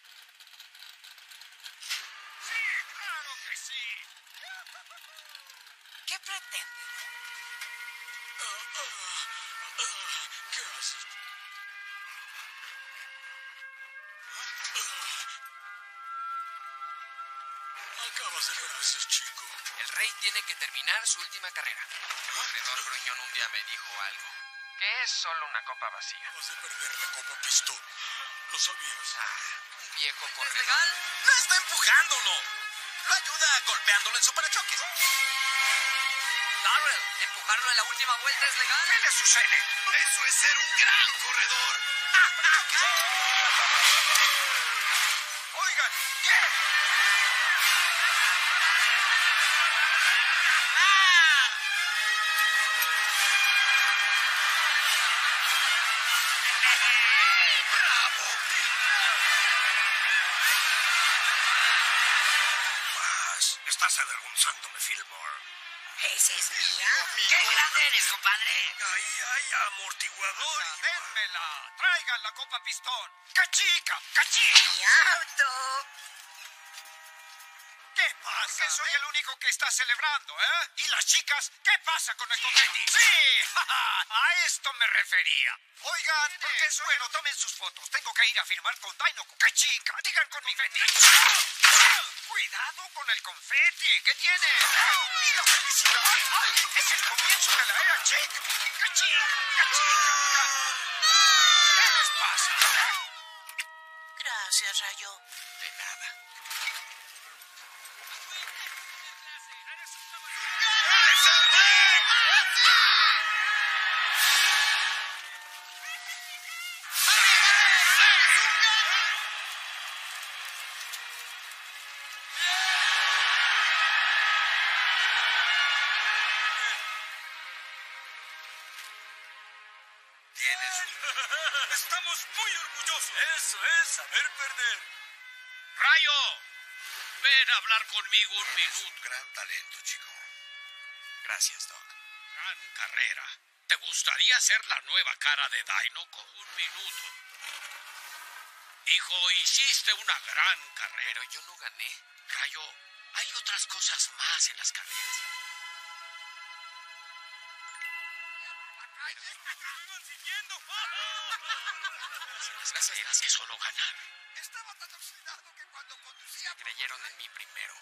Acabas de gracias, chico. El rey tiene que terminar su última carrera. El corredor gruñón un día me dijo algo. Que es solo una copa vacía. Acabas de perder la copa pistón. Lo sabías. Ah, un viejo ¿Es corredor. legal? No está empujándolo. Lo ayuda golpeándolo en su parachoques. Darrell, ¿empujarlo en la última vuelta es legal? ¿Qué le sucede? Eso es ser un gran corredor. Oigan, ¿qué? ¡Bravo! Vas, estás avergonzándome, Fillmore. Ese es mío. ¡Qué grande eres, compadre! Ahí hay amortiguador. y- ¡Dénmela! ¡Traigan la copa pistón! ¡Cachica! ¡Cachica! ¡Mi auto! ¿Qué pasa? Que soy el único que está celebrando, ¿eh? ¿Y las chicas? ¿Qué pasa con el confeti? ¡Sí! A esto me refería. Oigan, ¿por qué soy? Bueno, tomen sus fotos. Tengo que ir a firmar con Dinoco. ¡Qué chica! ¡Digan con mi confeti! ¡Cuidado con el confeti! ¿Qué tiene? ¡Y la felicidad! ¡Ay! ¡Es el comienzo de la era chic! ¡Qué chica! ¡Qué chica! ¿Qué les pasa? Gracias, Rayo. De nada. ¡Es el rey! Tienes Estamos muy orgullosos. Eso es saber perder. ¡Rayo! Ven a hablar conmigo un minuto. un gran talento, chico. Gracias, Doc. Gran carrera. ¿Te gustaría ser la nueva cara de Dinoco? Un minuto. Hijo, hiciste una gran carrera. Pero yo no gané. Rayo, hay otras cosas más en las carreras. Gracias, Tienes gracias. que solo ganar. Estaba tan oxidado que cuando conducía... Creyeron en mí primero.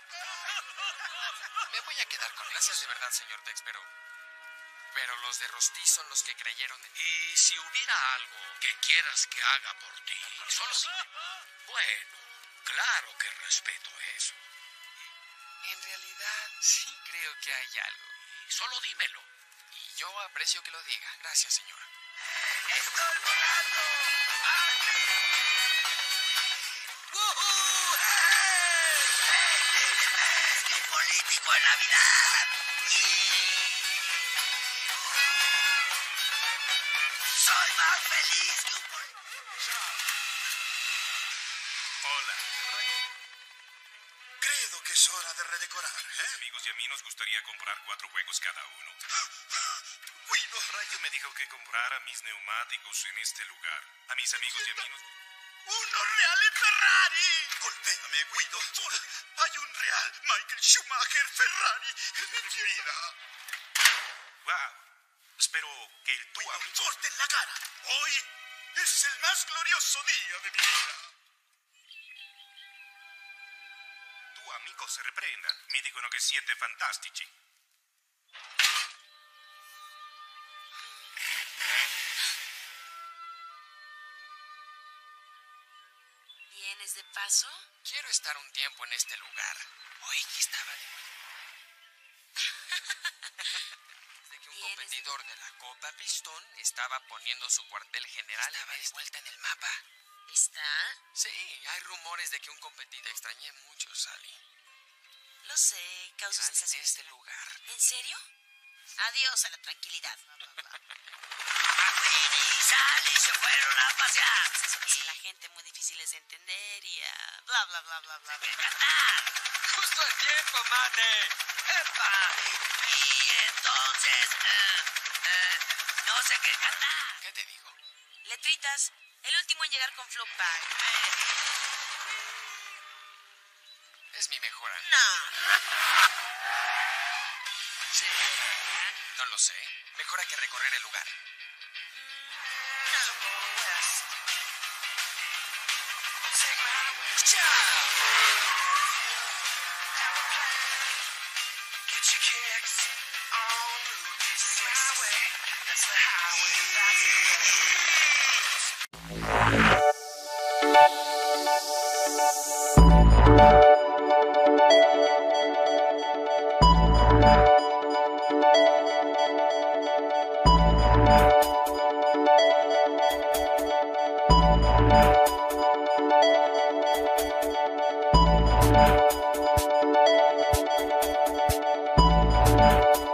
Me voy a quedar con gracias de verdad, señor Tex, pero... Pero los de Rosti son los que creyeron en mí. Y si hubiera algo que quieras que haga por ti, solo dime. Bueno, claro que respeto eso. En realidad, sí creo que hay algo. Y solo dímelo. Y yo aprecio que lo diga. Gracias, señora. ¡Estoy volando! ¡Woohoo! ¡Hey! ¡Hey! ¡Es mi político en Navidad! ¡Soy más feliz que un político! Hola. Creo que es hora de redecorar, ¿eh? Amigos y a mí nos gustaría comprar cuatro juegos cada uno. Guido, Rayo me dijo que comprara mis neumáticos en este lugar. A mis amigos y a mí nos... ¡uno real en Ferrari! Golpéame, Guido. Hay un real Michael Schumacher Ferrari en mi vida. ¡Wow! Espero que el tú a mí... ¡Fuerte en la cara! Hoy es el más glorioso día de mi vida. Tu amico se riprenda. Mi dicono che siete fantastici. ¿Vienes de paso? Quiero estar un tiempo en este lugar. Oí que estaba de Desde que un ¿Vienes competidor de la Copa Pistón estaba poniendo su cuartel general estaba de vuelta en el mapa. ¿Está? Sí, hay rumores de que un competidor... Te extrañé mucho, Sally. Lo sé, causa En sensación. este lugar. ¿En serio? Adiós a la tranquilidad. McQueen y Sally se fueron a pasear. Se me hace la gente muy difíciles de entender y ah, bla, bla, bla, bla, bla. ¡Que cantar! ¡Justo a tiempo, mate! ¡Epa! Y entonces... eh, eh, no sé qué cantar. ¿Qué te digo? Letritas, el último en llegar con Flopback. Es mi mejor amigo. No. Sí. No lo sé. Mejor hay que recorrer el lugar. Thank you.